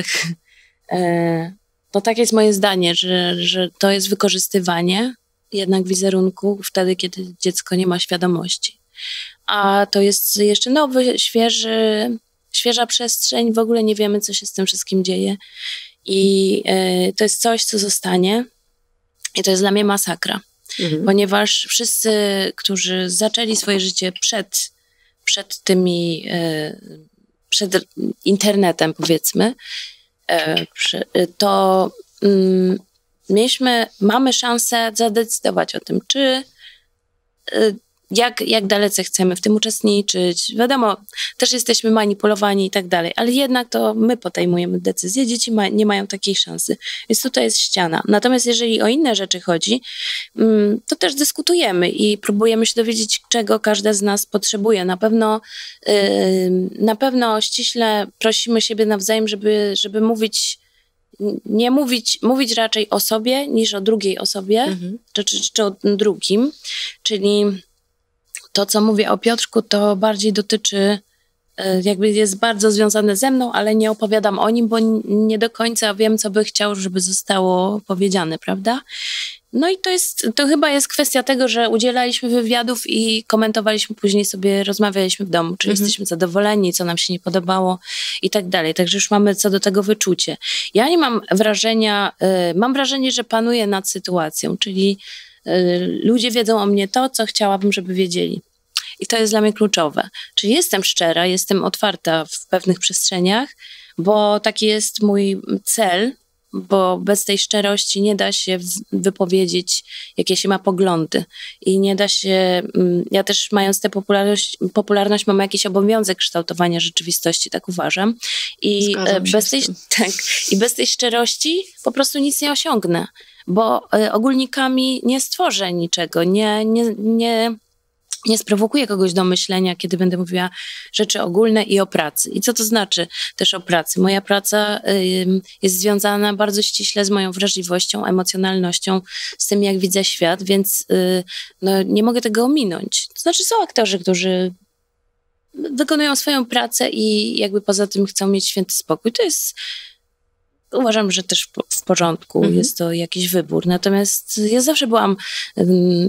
e, no tak jest moje zdanie, że, że to jest wykorzystywanie jednak wizerunku wtedy, kiedy dziecko nie ma świadomości. A to jest jeszcze nowy, świeży, świeża przestrzeń, w ogóle nie wiemy, co się z tym wszystkim dzieje. I y, to jest coś, co zostanie i to jest dla mnie masakra, mhm. ponieważ wszyscy, którzy zaczęli swoje życie przed, przed tymi, y, przed internetem powiedzmy, y, przy, y, to y, mieliśmy, mamy szansę zadecydować o tym, czy y, Jak, jak dalece chcemy w tym uczestniczyć. Wiadomo, też jesteśmy manipulowani i tak dalej, ale jednak to my podejmujemy decyzje, dzieci ma, nie mają takiej szansy. Więc tutaj jest ściana. Natomiast jeżeli o inne rzeczy chodzi, to też dyskutujemy i próbujemy się dowiedzieć, czego każda z nas potrzebuje. Na pewno, yy, na pewno ściśle prosimy siebie nawzajem, żeby, żeby mówić nie mówić, mówić raczej o sobie niż o drugiej osobie, mhm. czy, czy, czy o drugim. Czyli to, co mówię o Piotrku, to bardziej dotyczy, jakby jest bardzo związane ze mną, ale nie opowiadam o nim, bo nie do końca wiem, co by chciał, żeby zostało powiedziane, prawda? No i to jest, to chyba jest kwestia tego, że udzielaliśmy wywiadów i komentowaliśmy później sobie, rozmawialiśmy w domu, czy mhm. jesteśmy zadowoleni, co nam się nie podobało i tak dalej. Także już mamy co do tego wyczucie. Ja nie mam wrażenia, y, mam wrażenie, że panuję nad sytuacją, czyli y, ludzie wiedzą o mnie to, co chciałabym, żeby wiedzieli. I to jest dla mnie kluczowe. Czyli jestem szczera, jestem otwarta w pewnych przestrzeniach, bo taki jest mój cel, bo bez tej szczerości nie da się wypowiedzieć, jakie się ma poglądy. I nie da się, ja też mając tę popularność, popularność mam jakiś obowiązek kształtowania rzeczywistości, tak uważam. I bez tej, tak, i bez tej szczerości po prostu nic nie osiągnę, bo ogólnikami nie stworzę niczego, nie, nie, nie nie sprowokuję kogoś do myślenia, kiedy będę mówiła rzeczy ogólne i o pracy. I co to znaczy też o pracy? Moja praca y, jest związana bardzo ściśle z moją wrażliwością, emocjonalnością, z tym, jak widzę świat, więc y, no, nie mogę tego ominąć. To znaczy są aktorzy, którzy wykonują swoją pracę i jakby poza tym chcą mieć święty spokój. To jest... Uważam, że też w porządku, mhm. jest to jakiś wybór. Natomiast ja zawsze byłam... Y,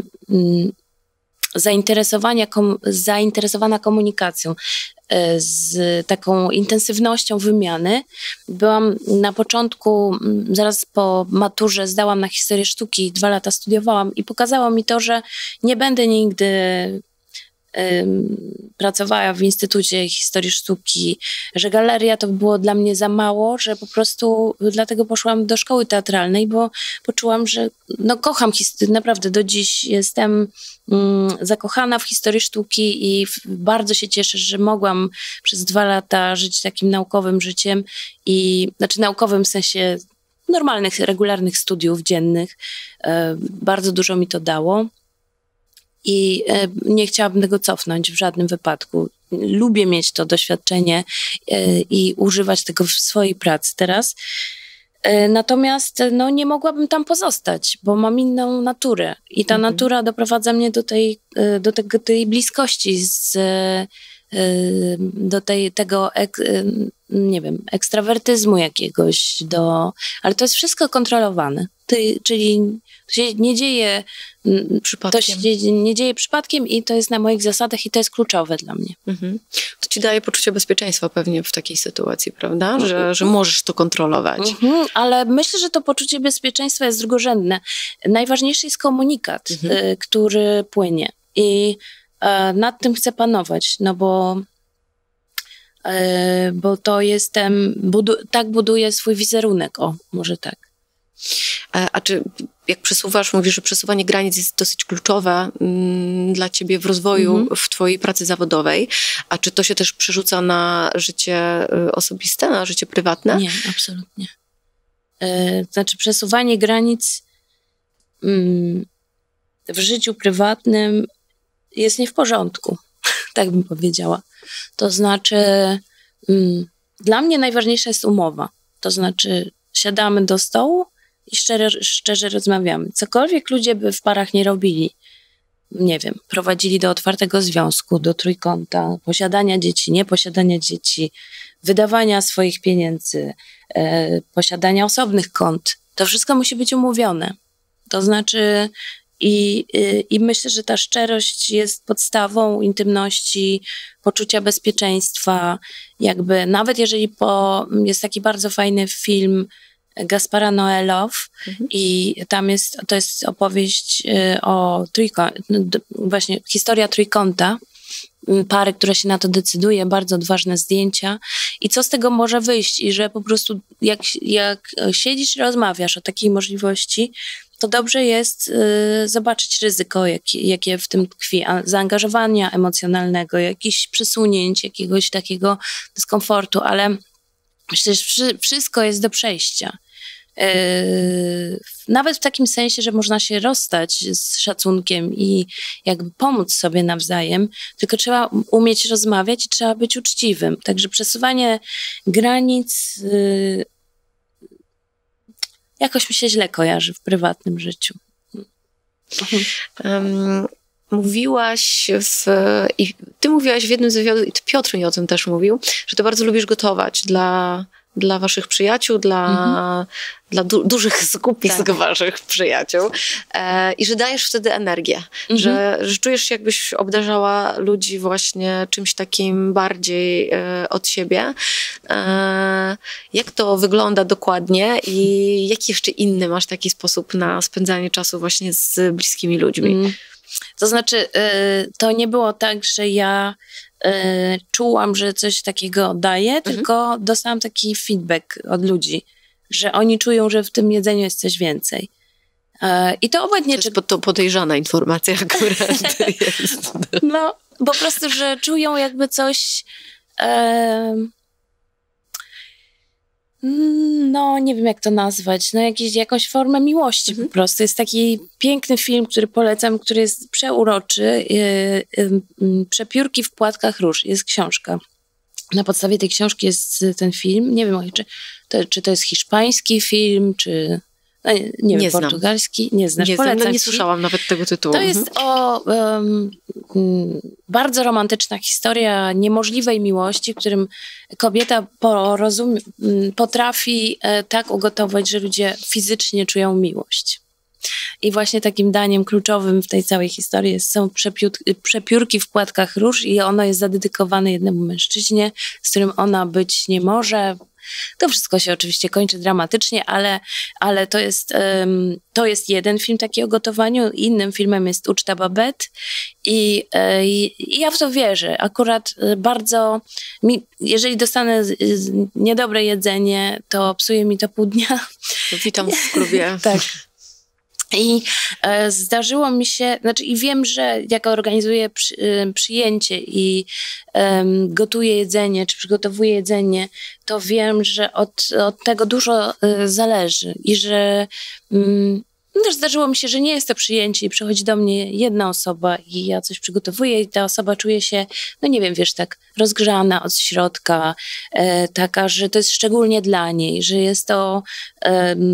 y, Zainteresowania, kom, zainteresowana komunikacją, z taką intensywnością wymiany. Byłam na początku, zaraz po maturze zdałam na historię sztuki, dwa lata studiowałam i pokazało mi to, że nie będę nigdy um, pracowała w Instytucie Historii Sztuki, że galeria to było dla mnie za mało, że po prostu dlatego poszłam do szkoły teatralnej, bo poczułam, że no kocham historię, naprawdę do dziś jestem zakochana w historii sztuki i bardzo się cieszę, że mogłam przez dwa lata żyć takim naukowym życiem i, znaczy naukowym w sensie normalnych, regularnych studiów dziennych. Bardzo dużo mi to dało i nie chciałabym tego cofnąć w żadnym wypadku. Lubię mieć to doświadczenie i używać tego w swojej pracy teraz. Natomiast no, nie mogłabym tam pozostać, bo mam inną naturę i ta mhm. natura doprowadza mnie do tej, do tego, tej bliskości, z, do tej, tego, ek, nie wiem, ekstrawertyzmu jakiegoś, do, ale to jest wszystko kontrolowane. Ty, czyli to się nie dzieje przypadkiem. To się nie dzieje przypadkiem i to jest na moich zasadach i to jest kluczowe dla mnie. Mhm. To ci daje poczucie bezpieczeństwa pewnie w takiej sytuacji, prawda? Mhm. Że, że możesz to kontrolować. Mhm. Ale myślę, że to poczucie bezpieczeństwa jest drugorzędne. Najważniejszy jest komunikat, mhm. y, który płynie i y, nad tym chcę panować, no bo y, bo to jestem, budu- tak buduję swój wizerunek, o, może tak. A czy jak przesuwasz, mówisz, że przesuwanie granic jest dosyć kluczowe mm, dla ciebie w rozwoju, mm-hmm. w twojej pracy zawodowej, a czy to się też przerzuca na życie y, osobiste, na życie prywatne? Nie, absolutnie. E, znaczy przesuwanie granic mm, w życiu prywatnym jest nie w porządku, tak bym powiedziała. To znaczy mm, dla mnie najważniejsza jest umowa. To znaczy siadamy do stołu i szczerze, szczerze rozmawiamy. Cokolwiek ludzie by w parach nie robili, nie wiem, prowadzili do otwartego związku, do trójkąta, posiadania dzieci, nieposiadania dzieci, wydawania swoich pieniędzy, e, posiadania osobnych kont, to wszystko musi być umówione. To znaczy i, i, i myślę, że ta szczerość jest podstawą intymności, poczucia bezpieczeństwa, jakby nawet jeżeli po, jest taki bardzo fajny film Gaspara Noé mhm. i tam jest, to jest opowieść y, o trójkącie, właśnie historia trójkąta, pary, która się na to decyduje, bardzo odważne zdjęcia i co z tego może wyjść i że po prostu jak, jak siedzisz i rozmawiasz o takiej możliwości, to dobrze jest y, zobaczyć ryzyko, jak, jakie w tym tkwi, a, zaangażowania emocjonalnego, jakichś przesunięć, jakiegoś takiego dyskomfortu, ale myślę, że wszystko jest do przejścia. Yy, nawet w takim sensie, że można się rozstać z szacunkiem i jakby pomóc sobie nawzajem, tylko trzeba umieć rozmawiać i trzeba być uczciwym. Także przesuwanie granic yy, jakoś mi się źle kojarzy w prywatnym życiu. Um. Mówiłaś w, i ty mówiłaś w jednym z wywiadów, i Piotr mi o tym też mówił, że ty bardzo lubisz gotować dla, dla waszych przyjaciół, dla, mhm. dla du, dużych skupisk tak. waszych przyjaciół e, i że dajesz wtedy energię, mhm. że, że czujesz się, jakbyś obdarzała ludzi właśnie czymś takim bardziej e, od siebie. E, jak to wygląda dokładnie i jaki jeszcze inny masz taki sposób na spędzanie czasu właśnie z bliskimi ludźmi? Mhm. To znaczy, to nie było tak, że ja czułam, że coś takiego daję, mhm. tylko dostałam taki feedback od ludzi, że oni czują, że w tym jedzeniu jest coś więcej. I to obojętnie... To jest to podejrzana informacja akurat jest. No, po prostu, że czują jakby coś... E, no, nie wiem jak to nazwać, no jakiś, jakąś formę miłości mhm. po prostu. Jest taki piękny film, który polecam, który jest przeuroczy. Yy, yy, Przepiórki w płatkach róż. Jest książka. Na podstawie tej książki jest ten film. Nie wiem, czy to, czy to jest hiszpański film, czy... No, nie, nie, nie wiem, znam. Portugalski. Nie znasz, nie polecam znam, nie słyszałam nawet tego tytułu. To jest o um, bardzo romantyczna historia niemożliwej miłości, w którym kobieta porozum- potrafi e, tak ugotować, że ludzie fizycznie czują miłość. I właśnie takim daniem kluczowym w tej całej historii jest, są przepiu- przepiórki w płatkach róż i ono jest zadedykowane jednemu mężczyźnie, z którym ona być nie może. To wszystko się oczywiście kończy dramatycznie, ale, ale to, jest, um, to jest jeden film taki o gotowaniu. Innym filmem jest Uczta Babette i, e, i ja w to wierzę. Akurat bardzo, mi, jeżeli dostanę z, z niedobre jedzenie, to psuje mi to pół dnia. Witam w klubie. Tak. I e, zdarzyło mi się, znaczy i wiem, że jak organizuję przy, y, przyjęcie i y, gotuję jedzenie, czy przygotowuję jedzenie, to wiem, że od, od tego dużo y, zależy i że y, No też zdarzyło mi się, że nie jest to przyjęcie i przychodzi do mnie jedna osoba i ja coś przygotowuję i ta osoba czuje się, no nie wiem, wiesz, tak rozgrzana od środka, e, taka, że to jest szczególnie dla niej, że jest to, e,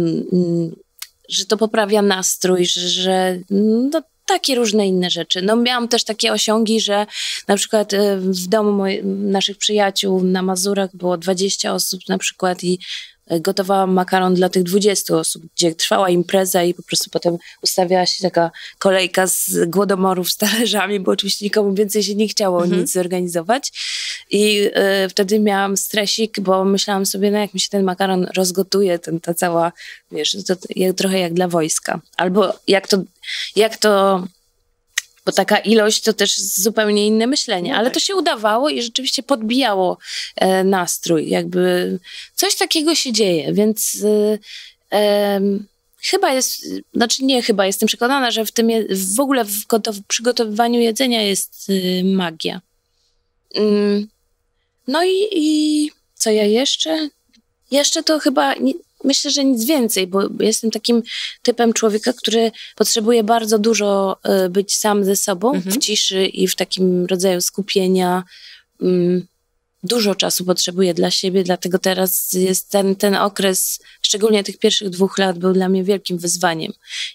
m, że to poprawia nastrój, że, że no, takie różne inne rzeczy. No miałam też takie osiągi, że na przykład w domu moi, naszych przyjaciół na Mazurach było dwadzieścia osób na przykład i gotowałam makaron dla tych dwudziestu osób, gdzie trwała impreza i po prostu potem ustawiała się taka kolejka z głodomorów z talerzami, bo oczywiście nikomu więcej się nie chciało mhm. nic zorganizować. I y, wtedy miałam stresik, bo myślałam sobie, no jak mi się ten makaron rozgotuje, ten, ta cała, wiesz, to, jak, trochę jak dla wojska. Albo jak to, jak to bo taka ilość to też zupełnie inne myślenie, no ale tak. To się udawało i rzeczywiście podbijało e, nastrój, jakby coś takiego się dzieje, więc e, e, chyba jest, znaczy nie chyba, jestem przekonana, że w tym, je, w ogóle w, gotow, w przygotowywaniu jedzenia jest e, magia. Mm, no i, i co ja jeszcze? Jeszcze to chyba... Nie, myślę, że nic więcej, bo jestem takim typem człowieka, który potrzebuje bardzo dużo y, być sam ze sobą, mhm. w ciszy i w takim rodzaju skupienia. Mm, dużo czasu potrzebuję dla siebie, dlatego teraz jest ten, ten okres, szczególnie tych pierwszych dwóch lat, był dla mnie wielkim wyzwaniem.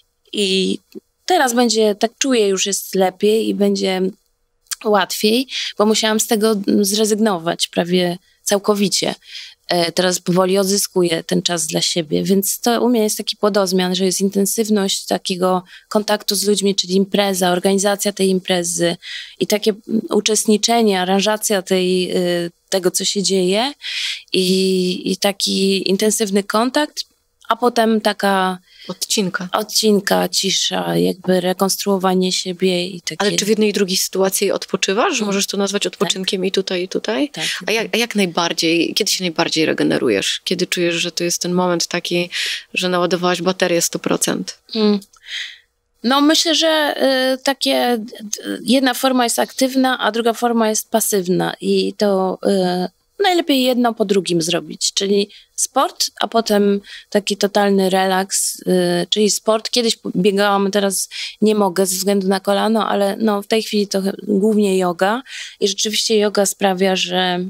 I teraz będzie, tak czuję, już jest lepiej i będzie łatwiej, bo musiałam z tego zrezygnować prawie całkowicie. Teraz powoli odzyskuję ten czas dla siebie, więc to u mnie jest taki płodozmian, że jest intensywność takiego kontaktu z ludźmi, czyli impreza, organizacja tej imprezy i takie uczestniczenie, aranżacja tej, tego, co się dzieje i, i taki intensywny kontakt, a potem taka odcinka. Odcinka, cisza, jakby rekonstruowanie siebie i takie... Ale czy w jednej i drugiej sytuacji odpoczywasz? Hmm. Możesz to nazwać odpoczynkiem tak. i tutaj, i tutaj? Tak. A jak, a jak najbardziej, kiedy się najbardziej regenerujesz? Kiedy czujesz, że to jest ten moment taki, że naładowałaś baterię sto procent? Hmm. No myślę, że y, takie y, jedna forma jest aktywna, a druga forma jest pasywna i to... Y, najlepiej jedno po drugim zrobić, czyli sport, a potem taki totalny relaks, yy, czyli sport. Kiedyś biegałam, teraz nie mogę ze względu na kolano, ale no w tej chwili to głównie yoga i rzeczywiście yoga sprawia, że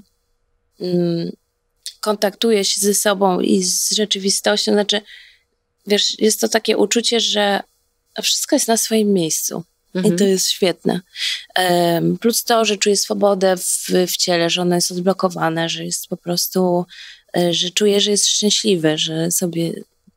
yy, kontaktuję się ze sobą i z rzeczywistością, znaczy wiesz, jest to takie uczucie, że wszystko jest na swoim miejscu. Mhm. I to jest świetne. Um, plus to, że czuję swobodę w, w ciele, że ono jest odblokowane, że jest po prostu, że czuję, że jest szczęśliwe, że sobie,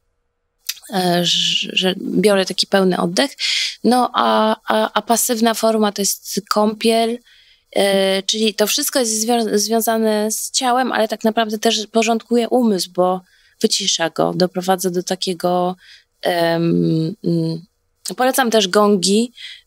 że, że biorę taki pełny oddech. No a, a, a pasywna forma to jest kąpiel, e, czyli to wszystko jest zwią- związane z ciałem, ale tak naprawdę też porządkuje umysł, bo wycisza go, doprowadza do takiego... Um, um, polecam też gongi,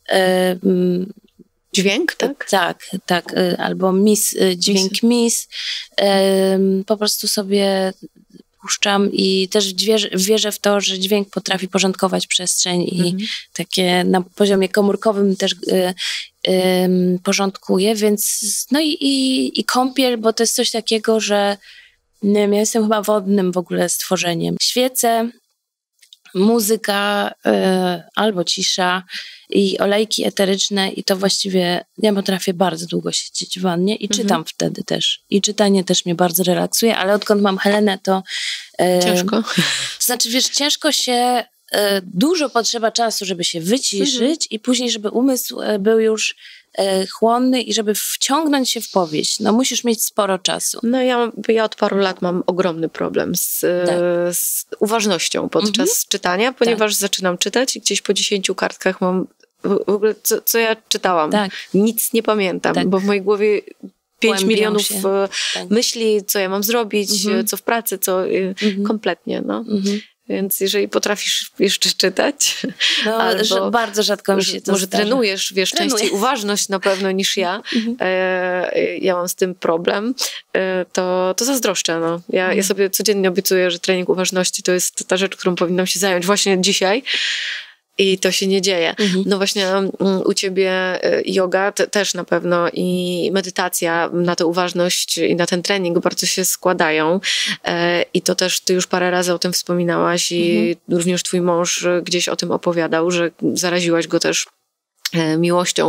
dźwięk, tak? Tak, tak, albo mis, dźwięk mis. Po prostu sobie puszczam i też wierzę, wierzę w to, że dźwięk potrafi porządkować przestrzeń i mhm. takie na poziomie komórkowym też y, y, porządkuje, więc no i, i, i kąpiel, bo to jest coś takiego, że nie wiem, ja jestem chyba wodnym w ogóle stworzeniem. Świece, muzyka y, albo cisza i olejki eteryczne i to właściwie ja potrafię bardzo długo siedzieć w wannie i mhm. czytam wtedy też. I czytanie też mnie bardzo relaksuje, ale odkąd mam Helenę, to... Y, ciężko. To znaczy, wiesz, ciężko się... Y, dużo potrzeba czasu, żeby się wyciszyć mhm. i później, żeby umysł y, był już y, chłonny i żeby wciągnąć się w powieść. No musisz mieć sporo czasu. No ja, ja od paru lat mam ogromny problem z, tak. z uważnością podczas mhm. czytania, ponieważ tak. zaczynam czytać i gdzieś po dziesięciu kartkach mam w ogóle, co, co ja czytałam. Tak. Nic nie pamiętam, tak. bo w mojej głowie pięć milionów się. myśli, co ja mam zrobić, mhm. co w pracy, co mhm. kompletnie, no. Mhm. Więc jeżeli potrafisz jeszcze czytać, no, albo bardzo rzadko mi się to może zdarza. trenujesz, wiesz, Trenuję. częściej uważność na pewno niż ja, mhm. e, ja mam z tym problem, e, to, to zazdroszczę. No. Ja, mhm. ja sobie codziennie obiecuję, że trening uważności to jest ta rzecz, którą powinnam się zająć właśnie dzisiaj. i to się nie dzieje. Mhm. No właśnie u ciebie yoga te, też na pewno i medytacja na tę uważność i na ten trening bardzo się składają e, i to też ty już parę razy o tym wspominałaś i mhm. również twój mąż gdzieś o tym opowiadał, że zaraziłaś go też miłością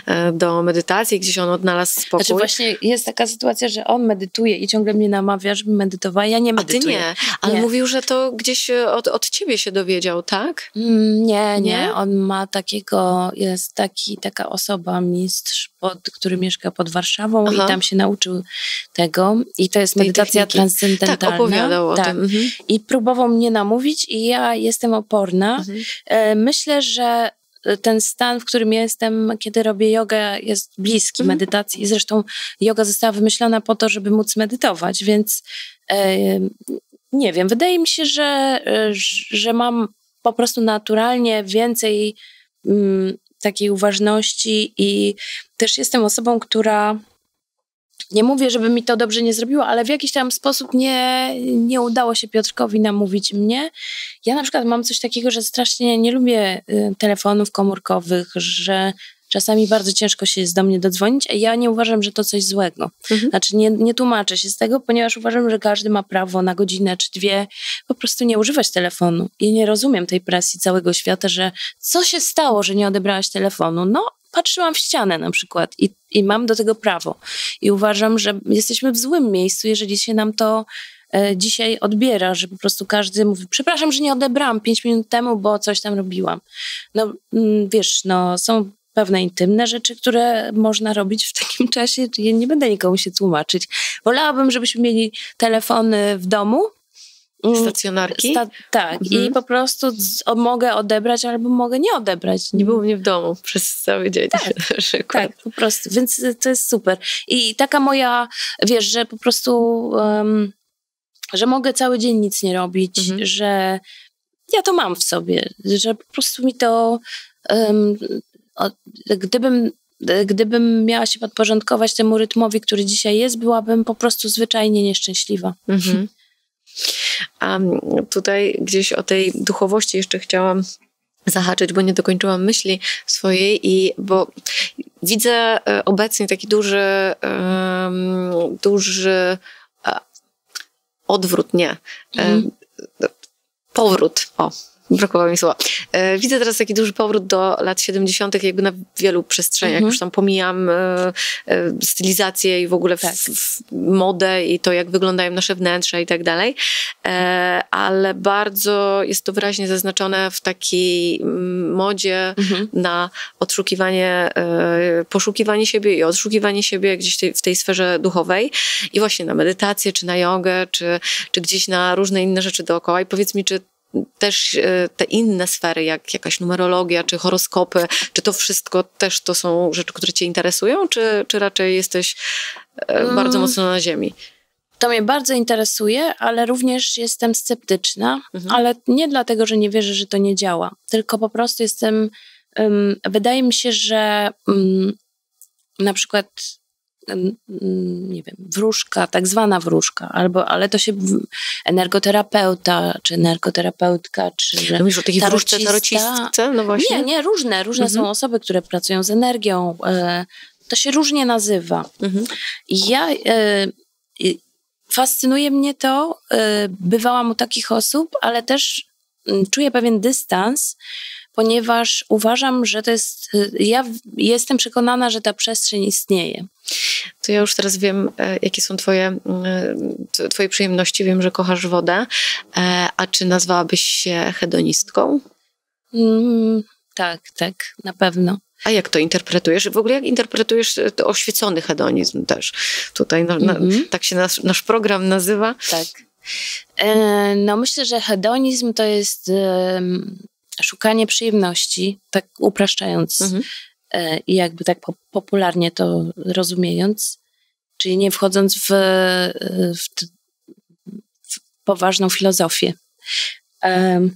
do medytacji, gdzieś on odnalazł spokój. Znaczy właśnie jest taka sytuacja, że on medytuje i ciągle mnie namawia, żebym medytowała. Ja nie medytuję. A ty nie, ale nie. Mówił, że to gdzieś od, od ciebie się dowiedział, tak? Mm, nie, nie, nie. On ma takiego, jest taki, taka osoba, mistrz, pod, który mieszka pod Warszawą. Aha. I tam się nauczył tego. I to jest tej medytacja techniki. Transcendentalna. Tak, opowiadał o tak. tym. Mhm. I próbował mnie namówić i ja jestem oporna. Mhm. Myślę, że ten stan, w którym jestem, kiedy robię jogę, jest bliski mm. medytacji. I zresztą joga została wymyślona po to, żeby móc medytować, więc e, nie wiem, wydaje mi się, że, że mam po prostu naturalnie więcej m, takiej uważności i też jestem osobą, która nie mówię, żeby mi to dobrze nie zrobiło, ale w jakiś tam sposób nie, nie udało się Piotrkowi namówić mnie. Ja na przykład mam coś takiego, że strasznie nie lubię y, telefonów komórkowych, że czasami bardzo ciężko się jest do mnie dodzwonić, a ja nie uważam, że to coś złego. Mhm. Znaczy nie, nie tłumaczę się z tego, ponieważ uważam, że każdy ma prawo na godzinę czy dwie po prostu nie używać telefonu. I nie rozumiem tej presji całego świata, że co się stało, że nie odebrałaś telefonu? No, patrzyłam w ścianę na przykład i, i mam do tego prawo. I uważam, że jesteśmy w złym miejscu, jeżeli się nam to e, dzisiaj odbiera, że po prostu każdy mówi, przepraszam, że nie odebrałam pięć minut temu, bo coś tam robiłam. No mm, wiesz, no są pewne intymne rzeczy, które można robić w takim czasie. Ja nie będę nikomu się tłumaczyć. Wolałabym, żebyśmy mieli telefony w domu, stacjonarki? Sta- tak. Mhm. I po prostu z- mogę odebrać albo mogę nie odebrać. Nie było mnie w domu przez cały dzień. Tak, tak, po prostu. Więc to jest super. I taka moja, wiesz, że po prostu um, że mogę cały dzień nic nie robić, mhm. że ja to mam w sobie, że po prostu mi to um, o, gdybym gdybym miała się podporządkować temu rytmowi, który dzisiaj jest, byłabym po prostu zwyczajnie nieszczęśliwa. Mhm. A tutaj gdzieś o tej duchowości jeszcze chciałam zahaczyć, bo nie dokończyłam myśli swojej i bo widzę obecnie taki duży um, duży odwrót, nie, mm. powrót, o, brakowało mi słowa. Widzę teraz taki duży powrót do lat siedemdziesiątych jakby na wielu przestrzeniach. Mm-hmm. Już tam pomijam e, e, stylizację i w ogóle tak. w, w modę i to, jak wyglądają nasze wnętrza i tak dalej. E, ale bardzo jest to wyraźnie zaznaczone w takiej modzie mm-hmm. na odszukiwanie, e, poszukiwanie siebie i odszukiwanie siebie gdzieś tej, w tej sferze duchowej. I właśnie na medytację, czy na jogę, czy, czy gdzieś na różne inne rzeczy dookoła. I powiedz mi, czy też te inne sfery, jak jakaś numerologia, czy horoskopy, czy to wszystko też to są rzeczy, które cię interesują, czy, czy raczej jesteś bardzo mocno na ziemi? To mnie bardzo interesuje, ale również jestem sceptyczna, mhm. ale nie dlatego, że nie wierzę, że to nie działa, tylko po prostu jestem, um, wydaje mi się, że um, na przykład nie wiem, wróżka, tak zwana wróżka, albo, ale to się energoterapeuta, czy energoterapeutka, czy no mówisz o takiej wróżce, tarocistce? No właśnie. Nie, nie, różne, różne mhm. są osoby, które pracują z energią. To się różnie nazywa. Mhm. Ja, fascynuje mnie to, bywałam u takich osób, ale też czuję pewien dystans, ponieważ uważam, że to jest, ja jestem przekonana, że ta przestrzeń istnieje. To ja już teraz wiem, jakie są twoje, twoje przyjemności. Wiem, że kochasz wodę. A czy nazwałabyś się hedonistką? Mm, tak, tak, na pewno. A jak to interpretujesz? W ogóle jak interpretujesz to oświecony hedonizm też? Tutaj no, mm-hmm. na, tak się nasz, nasz program nazywa. Tak. E, no myślę, że hedonizm to jest e, szukanie przyjemności, tak upraszczając mm-hmm. e, i jakby tak po, popularnie to rozumiejąc, czyli nie wchodząc w, w, w poważną filozofię. E,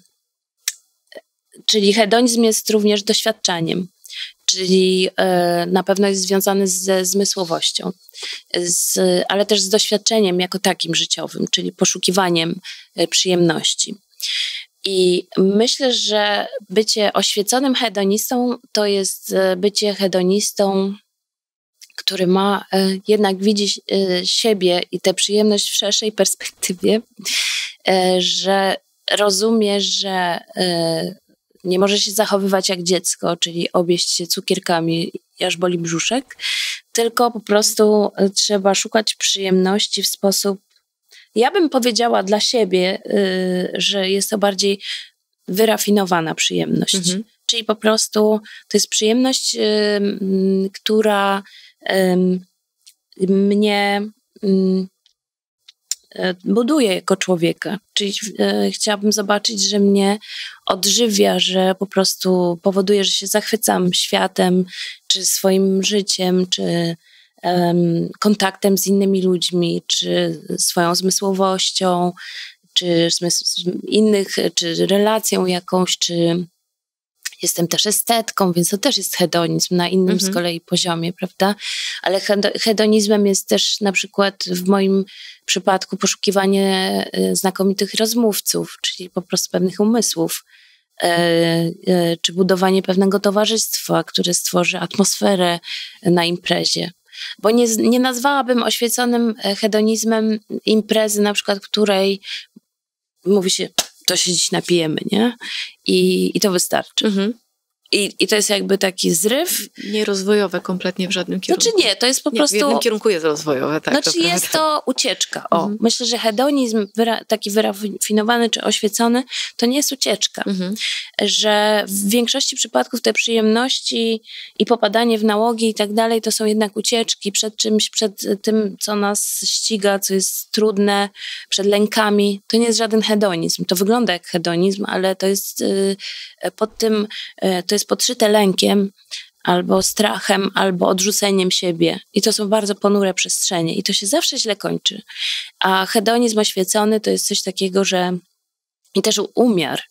czyli hedonizm jest również doświadczaniem. Czyli e, na pewno jest związany ze zmysłowością, z, ale też z doświadczeniem jako takim życiowym, czyli poszukiwaniem e, przyjemności. I myślę, że bycie oświeconym hedonistą to jest bycie hedonistą, który ma jednak widzi siebie i tę przyjemność w szerszej perspektywie, że rozumie, że nie może się zachowywać jak dziecko, czyli objeść się cukierkami, aż boli brzuszek, tylko po prostu trzeba szukać przyjemności w sposób, ja bym powiedziała dla siebie, że jest to bardziej wyrafinowana przyjemność. Mhm. Czyli po prostu to jest przyjemność, która mnie buduje jako człowieka. Czyli e, chciałabym zobaczyć, że mnie odżywia, że po prostu powoduje, że się zachwycam światem, czy swoim życiem, czy um, kontaktem z innymi ludźmi, czy swoją zmysłowością, czy zmysł, innych, czy relacją jakąś, czy jestem też estetką, więc to też jest hedonizm na innym mhm. z kolei poziomie, prawda? Ale hedonizmem jest też na przykład w moim przypadku poszukiwanie znakomitych rozmówców, czyli po prostu pewnych umysłów, czy budowanie pewnego towarzystwa, które stworzy atmosferę na imprezie. Bo nie, nie nazwałabym oświeconym hedonizmem imprezy, na przykład której mówi się, to się dziś napijemy, nie? I, i to wystarczy. Mhm. I, I to jest jakby taki zryw. Nierozwojowe kompletnie w żadnym kierunku. Znaczy nie, to jest po nie, prostu... w jednym kierunku jest rozwojowe, tak. Znaczy to jest to ucieczka. O, mhm. Myślę, że hedonizm wyra- taki wyrafinowany czy oświecony, to nie jest ucieczka. Mhm. Że w większości przypadków te przyjemności i popadanie w nałogi i tak dalej, to są jednak ucieczki przed czymś, przed tym, co nas ściga, co jest trudne, przed lękami. To nie jest żaden hedonizm. To wygląda jak hedonizm, ale to jest y, pod tym, y, to jest podszyte lękiem, albo strachem, albo odrzuceniem siebie. I to są bardzo ponure przestrzenie. I to się zawsze źle kończy. A hedonizm oświecony to jest coś takiego, że i też umiar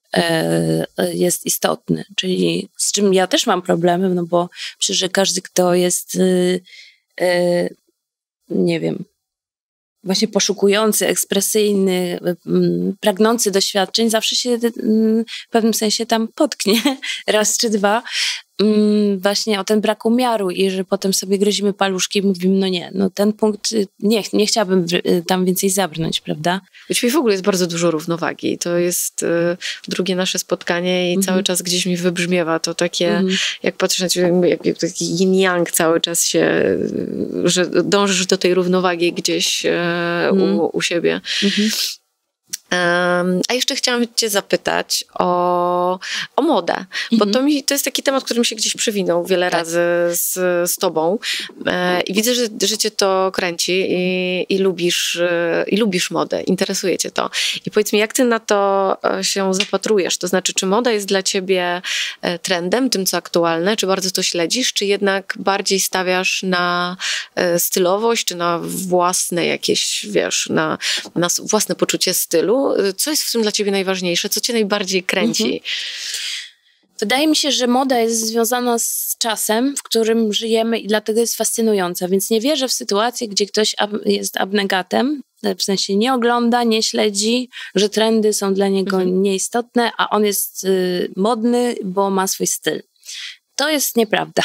e, jest istotny. Czyli z czym ja też mam problemy, no bo myślę, że każdy, kto jest e, e, nie wiem, właśnie poszukujący, ekspresyjny, pragnący doświadczeń, zawsze się w pewnym sensie tam potknie raz czy dwa, właśnie o ten brak umiaru i że potem sobie gryzimy paluszki i mówimy, no nie, no ten punkt, nie, nie chciałabym tam więcej zabrnąć, prawda? U ciebie w ogóle jest bardzo dużo równowagi. To jest y, drugie nasze spotkanie i mm-hmm. cały czas gdzieś mi wybrzmiewa to takie, mm-hmm. jak patrzę na ciebie, jak, jak taki yin-yang cały czas się, że dążysz do tej równowagi gdzieś y, mm. u, u siebie. Mm-hmm. Um, a jeszcze chciałam cię zapytać o, o modę, mm-hmm. bo to, mi, to jest taki temat, który mi się gdzieś przewinął wiele tak. razy z, z tobą e, i widzę, że, że cię to kręci i, i, lubisz, e, i lubisz modę, interesuje cię to. I powiedz mi, jak ty na to się zapatrujesz? To znaczy, czy moda jest dla ciebie trendem, tym co aktualne, czy bardzo to śledzisz, czy jednak bardziej stawiasz na e, stylowość, czy na własne jakieś, wiesz, na, na własne poczucie stylu? Co jest w tym dla ciebie najważniejsze? Co cię najbardziej kręci? Mhm. Wydaje mi się, że moda jest związana z czasem, w którym żyjemy i dlatego jest fascynująca, więc nie wierzę w sytuację, gdzie ktoś ab- jest abnegatem, w sensie nie ogląda, nie śledzi, że trendy są dla niego mhm. nieistotne, a on jest y, modny, bo ma swój styl. To jest nieprawda.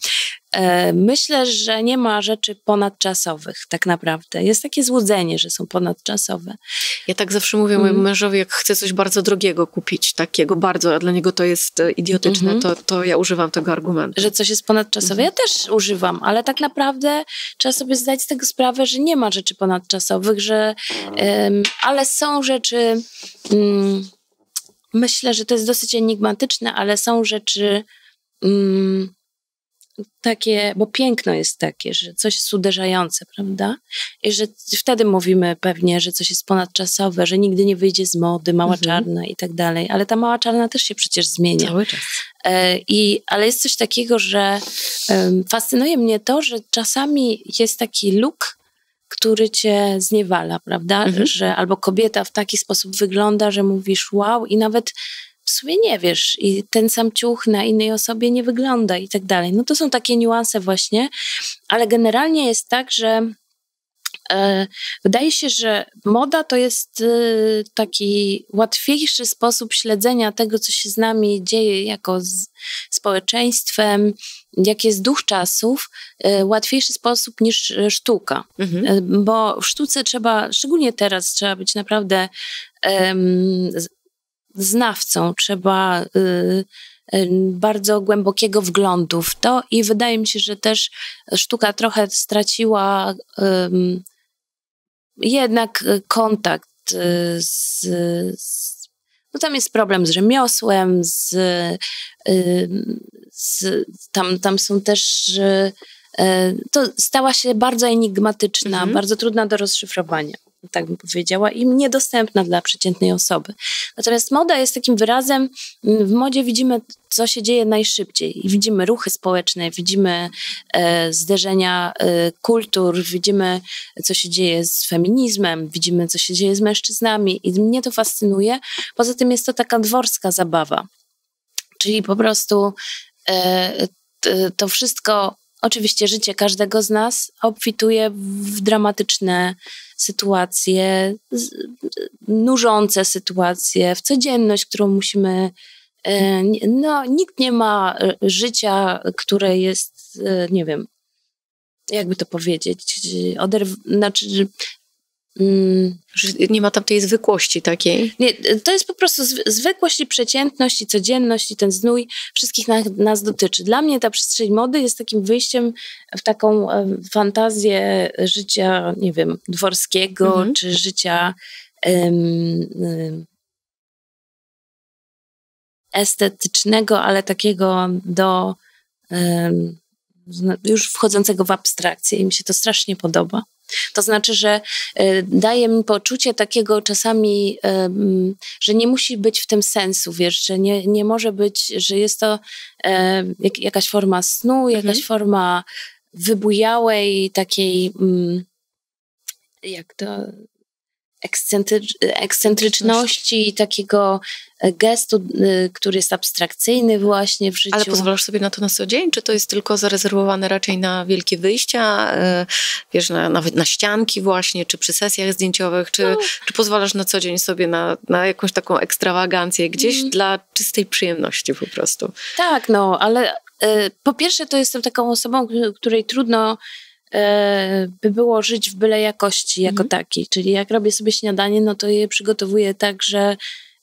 Myślę, że nie ma rzeczy ponadczasowych tak naprawdę. Jest takie złudzenie, że są ponadczasowe. Ja tak zawsze mówię mm. mojemu mężowi, jak chcę coś bardzo drogiego kupić, takiego bardzo, a dla niego to jest idiotyczne, mm-hmm. to, to ja używam tego argumentu. Że coś jest ponadczasowe. Mm-hmm. Ja też używam, ale tak naprawdę trzeba sobie zdać z tego sprawę, że nie ma rzeczy ponadczasowych, że, um, ale są rzeczy, um, myślę, że to jest dosyć enigmatyczne, ale są rzeczy um, takie, bo piękno jest takie, że coś jest uderzające, prawda? I że wtedy mówimy pewnie, że coś jest ponadczasowe, że nigdy nie wyjdzie z mody, mała mhm. czarna i tak dalej, ale ta mała czarna też się przecież zmienia. Cały czas. E, i, ale jest coś takiego, że um, fascynuje mnie to, że czasami jest taki look, który cię zniewala, prawda? Mhm. Że albo kobieta w taki sposób wygląda, że mówisz wow i nawet w sumie nie wiesz i ten sam ciuch na innej osobie nie wygląda i tak dalej. No to są takie niuanse właśnie, ale generalnie jest tak, że Wydaje się, że moda to jest taki łatwiejszy sposób śledzenia tego, co się z nami dzieje jako z społeczeństwem, jaki jest duch czasów, łatwiejszy sposób niż sztuka. Mhm. Bo w sztuce trzeba, szczególnie teraz, trzeba być naprawdę um, znawcą, trzeba y, y, bardzo głębokiego wglądu w to i wydaje mi się, że też sztuka trochę straciła um, jednak kontakt z, z... No tam jest problem z rzemiosłem, z, z, tam, tam są też... To stała się bardzo enigmatyczna, mhm. bardzo trudna do rozszyfrowania, tak bym powiedziała, i niedostępna dla przeciętnej osoby. Natomiast moda jest takim wyrazem, w modzie widzimy, co się dzieje najszybciej. I widzimy ruchy społeczne, widzimy e, zderzenia e, kultur, widzimy, co się dzieje z feminizmem, widzimy, co się dzieje z mężczyznami i mnie to fascynuje. Poza tym jest to taka dworska zabawa. Czyli po prostu e, t, to wszystko, oczywiście życie każdego z nas obfituje w dramatyczne sytuacje, nużące sytuacje, w codzienność, którą musimy... No, nikt nie ma życia, które jest, nie wiem, jakby to powiedzieć, oderw... znaczy... Że nie ma tam tej zwykłości takiej. Nie, to jest po prostu zwykłość i przeciętność i codzienność i ten znój wszystkich na, nas dotyczy. Dla mnie ta przestrzeń mody jest takim wyjściem w taką fantazję życia, nie wiem, dworskiego, mhm. czy życia um, um, estetycznego, ale takiego do um, już wchodzącego w abstrakcję i mi się to strasznie podoba. To znaczy, że y, daje mi poczucie takiego czasami, y, że nie musi być w tym sensu, wiesz, że nie, nie może być, że jest to y, jak, jakaś forma snu, jakaś mhm. forma wybujałej takiej, y, jak to... Ekscentrycz, ekscentryczności, takiego gestu, który jest abstrakcyjny właśnie w życiu. Ale pozwalasz sobie na to na co dzień? Czy to jest tylko zarezerwowane raczej na wielkie wyjścia, wiesz, na, nawet na ścianki właśnie, czy przy sesjach zdjęciowych, czy, no. czy pozwalasz na co dzień sobie na, na jakąś taką ekstrawagancję gdzieś mm. dla czystej przyjemności po prostu? Tak, no, ale y, po pierwsze to jestem taką osobą, której trudno by było żyć w byle jakości jako mhm. takiej. Czyli jak robię sobie śniadanie, no to je przygotowuję tak, że...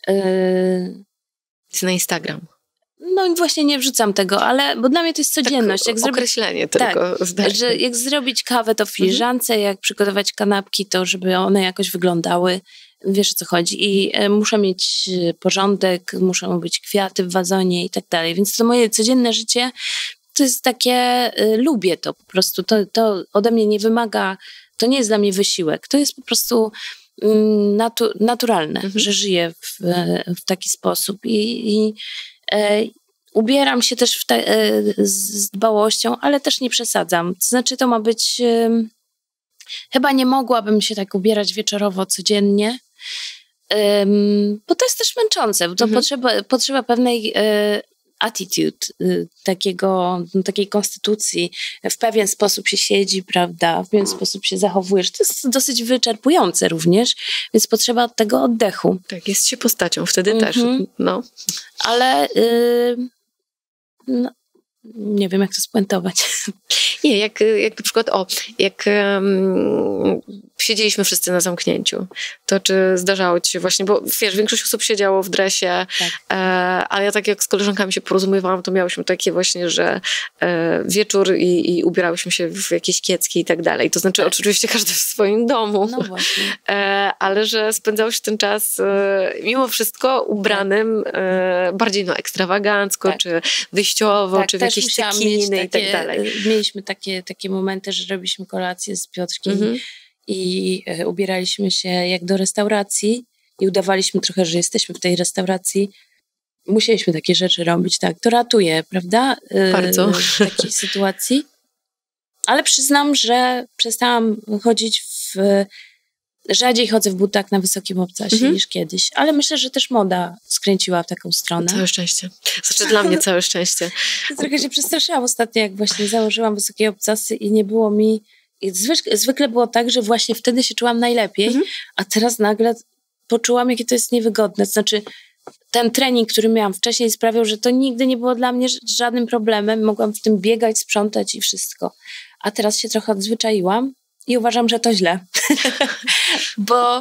Yy... Jest na Instagram. No i właśnie nie wrzucam tego, ale bo dla mnie to jest codzienność. Tak, jak określenie zrobić, tylko. Tak, że jak zrobić kawę, to w filiżance, mhm. jak przygotować kanapki, to żeby one jakoś wyglądały. Wiesz, o co chodzi. I y, muszę mieć porządek, muszą być kwiaty w wazonie i tak dalej. Więc to moje codzienne życie to jest takie, y, lubię to po prostu, to, to ode mnie nie wymaga, to nie jest dla mnie wysiłek, to jest po prostu y, natu, naturalne, mhm. że żyję w, w taki sposób i, i y, ubieram się też w te, y, z dbałością, ale też nie przesadzam, to znaczy to ma być, y, chyba nie mogłabym się tak ubierać wieczorowo codziennie, y, bo to jest też męczące, bo to mhm. potrzeba, potrzeba pewnej y, attitude, takiego, takiej konstytucji, w pewien sposób się siedzi, prawda, w pewien sposób się zachowujesz. To jest dosyć wyczerpujące również, więc potrzeba tego oddechu. Tak, jest się postacią wtedy mm-hmm. też, no. Ale yy, no, nie wiem, jak to spuentować. Nie, jak, jak na przykład, o, jak um, siedzieliśmy wszyscy na zamknięciu, to czy zdarzało ci się właśnie, bo wiesz, większość osób siedziało w dresie, tak. e, ale ja tak jak z koleżankami się porozumiewałam, to miałyśmy takie właśnie, że e, wieczór i, i ubierałyśmy się w jakieś kiecki i tak dalej. To znaczy tak. oczywiście każdy w swoim domu, no właśnie. E, ale że spędzało się ten czas e, mimo wszystko ubranym e, bardziej no ekstrawagancko, tak. czy wyjściowo, tak, czy w jakieś cekiny i tak dalej. Mieliśmy takie, takie momenty, że robiliśmy kolację z Piotrkiem mm-hmm. i e, ubieraliśmy się jak do restauracji i udawaliśmy trochę, że jesteśmy w tej restauracji. Musieliśmy takie rzeczy robić, tak. To ratuje, prawda? E, Bardzo. W takiej sytuacji. Ale przyznam, że przestałam chodzić w... Rzadziej chodzę w butach na wysokim obcasie mm-hmm. niż kiedyś. Ale myślę, że też moda skręciła w taką stronę. Całe szczęście. Znaczy dla mnie całe szczęście. Trochę się przestraszyłam ostatnio, jak właśnie założyłam wysokie obcasy i nie było mi I zwykle, zwykle było tak, że właśnie wtedy się czułam najlepiej, Mhm. a teraz nagle poczułam, jakie to jest niewygodne. Znaczy, ten trening, który miałam wcześniej, sprawiał, że to nigdy nie było dla mnie żadnym problemem. Mogłam w tym biegać, sprzątać i wszystko. A teraz się trochę odzwyczaiłam i uważam, że to źle. Bo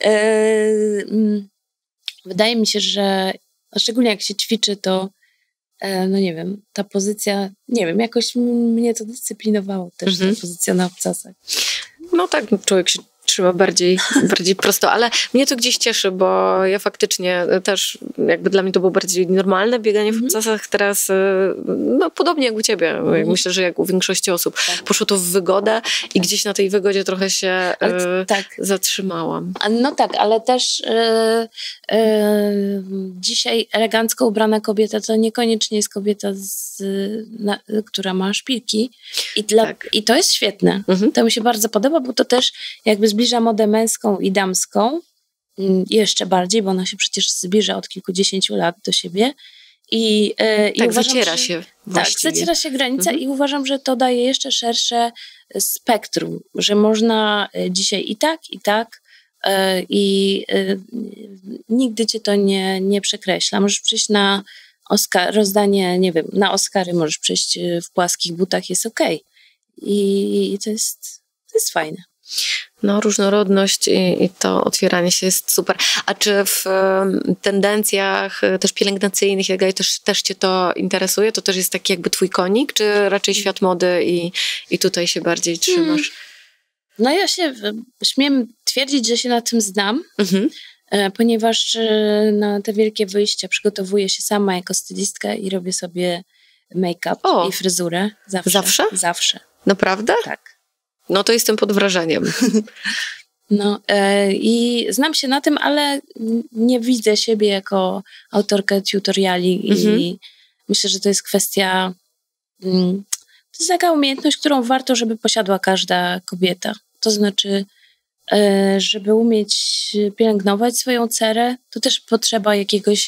yy, wydaje mi się, że szczególnie jak się ćwiczy, to yy, no nie wiem, ta pozycja, nie wiem, jakoś mnie to dyscyplinowało też, mhm. ta pozycja na obcasach. No tak, człowiek się trzyma bardziej, bardziej prosto, ale mnie to gdzieś cieszy, bo ja faktycznie też, jakby dla mnie to było bardziej normalne bieganie w obcasach, teraz no podobnie jak u ciebie, mm. myślę, że jak u większości osób. Tak. Poszło to w wygodę i gdzieś na tej wygodzie trochę się e, tak. zatrzymałam. No tak, ale też e, e, dzisiaj elegancko ubrana kobieta to niekoniecznie jest kobieta, z, na, która ma szpilki i, dla, tak. i to jest świetne. Mhm. To mi się bardzo podoba, bo to też jakby zbliża modę męską i damską jeszcze bardziej, bo ona się przecież zbliża od kilkudziesięciu lat do siebie. I, e, tak, i uważam, zaciera że, się właściwie. Tak, zaciera się granica mhm. i uważam, że to daje jeszcze szersze spektrum, że można dzisiaj i tak, i tak e, i e, nigdy cię to nie, nie przekreśla. Możesz przyjść na Oscar, rozdanie, nie wiem, na Oscary możesz przyjść w płaskich butach, jest okej. Okay. I, i to jest, to jest fajne. No, różnorodność i, i to otwieranie się jest super. A czy w um, tendencjach też pielęgnacyjnych jak też, też cię to interesuje? To też jest taki jakby twój konik? Czy raczej świat mody i, i tutaj się bardziej trzymasz? Hmm. No ja się śmiem twierdzić, że się na tym znam, mhm. ponieważ na te wielkie wyjścia przygotowuję się sama jako stylistka i robię sobie make-up o. i fryzurę. Zawsze. Zawsze? Zawsze. Naprawdę? Tak. No to jestem pod wrażeniem. No e, i znam się na tym, ale nie widzę siebie jako autorkę tutoriali mhm. i myślę, że to jest kwestia, mm, to jest taka umiejętność, którą warto, żeby posiadła każda kobieta. To znaczy, e, żeby umieć pielęgnować swoją cerę, to też potrzeba jakiegoś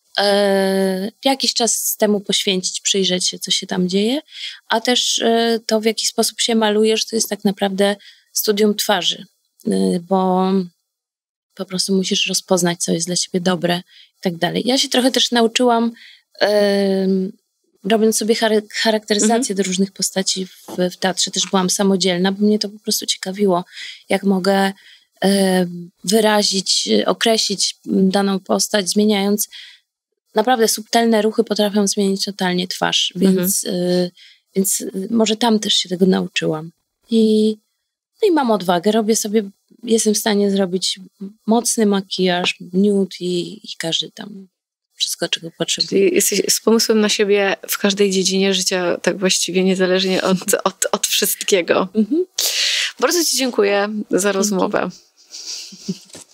e, jakiś czas temu poświęcić, przyjrzeć się, co się tam dzieje, a też e, to, w jaki sposób się malujesz, to jest tak naprawdę studium twarzy, e, bo po prostu musisz rozpoznać, co jest dla ciebie dobre i tak dalej. Ja się trochę też nauczyłam, e, robiąc sobie charakteryzację mhm. do różnych postaci w, w teatrze, też byłam samodzielna, bo mnie to po prostu ciekawiło, jak mogę e, wyrazić, określić daną postać, zmieniając naprawdę subtelne ruchy potrafią zmienić totalnie twarz, więc, mhm. y, więc może tam też się tego nauczyłam. I, no i mam odwagę, robię sobie, jestem w stanie zrobić mocny makijaż, nude i, i każdy tam, wszystko, czego potrzebuję. Czyli jesteś z pomysłem na siebie w każdej dziedzinie życia, tak właściwie niezależnie od, od, od wszystkiego. Mhm. Bardzo ci dziękuję za rozmowę.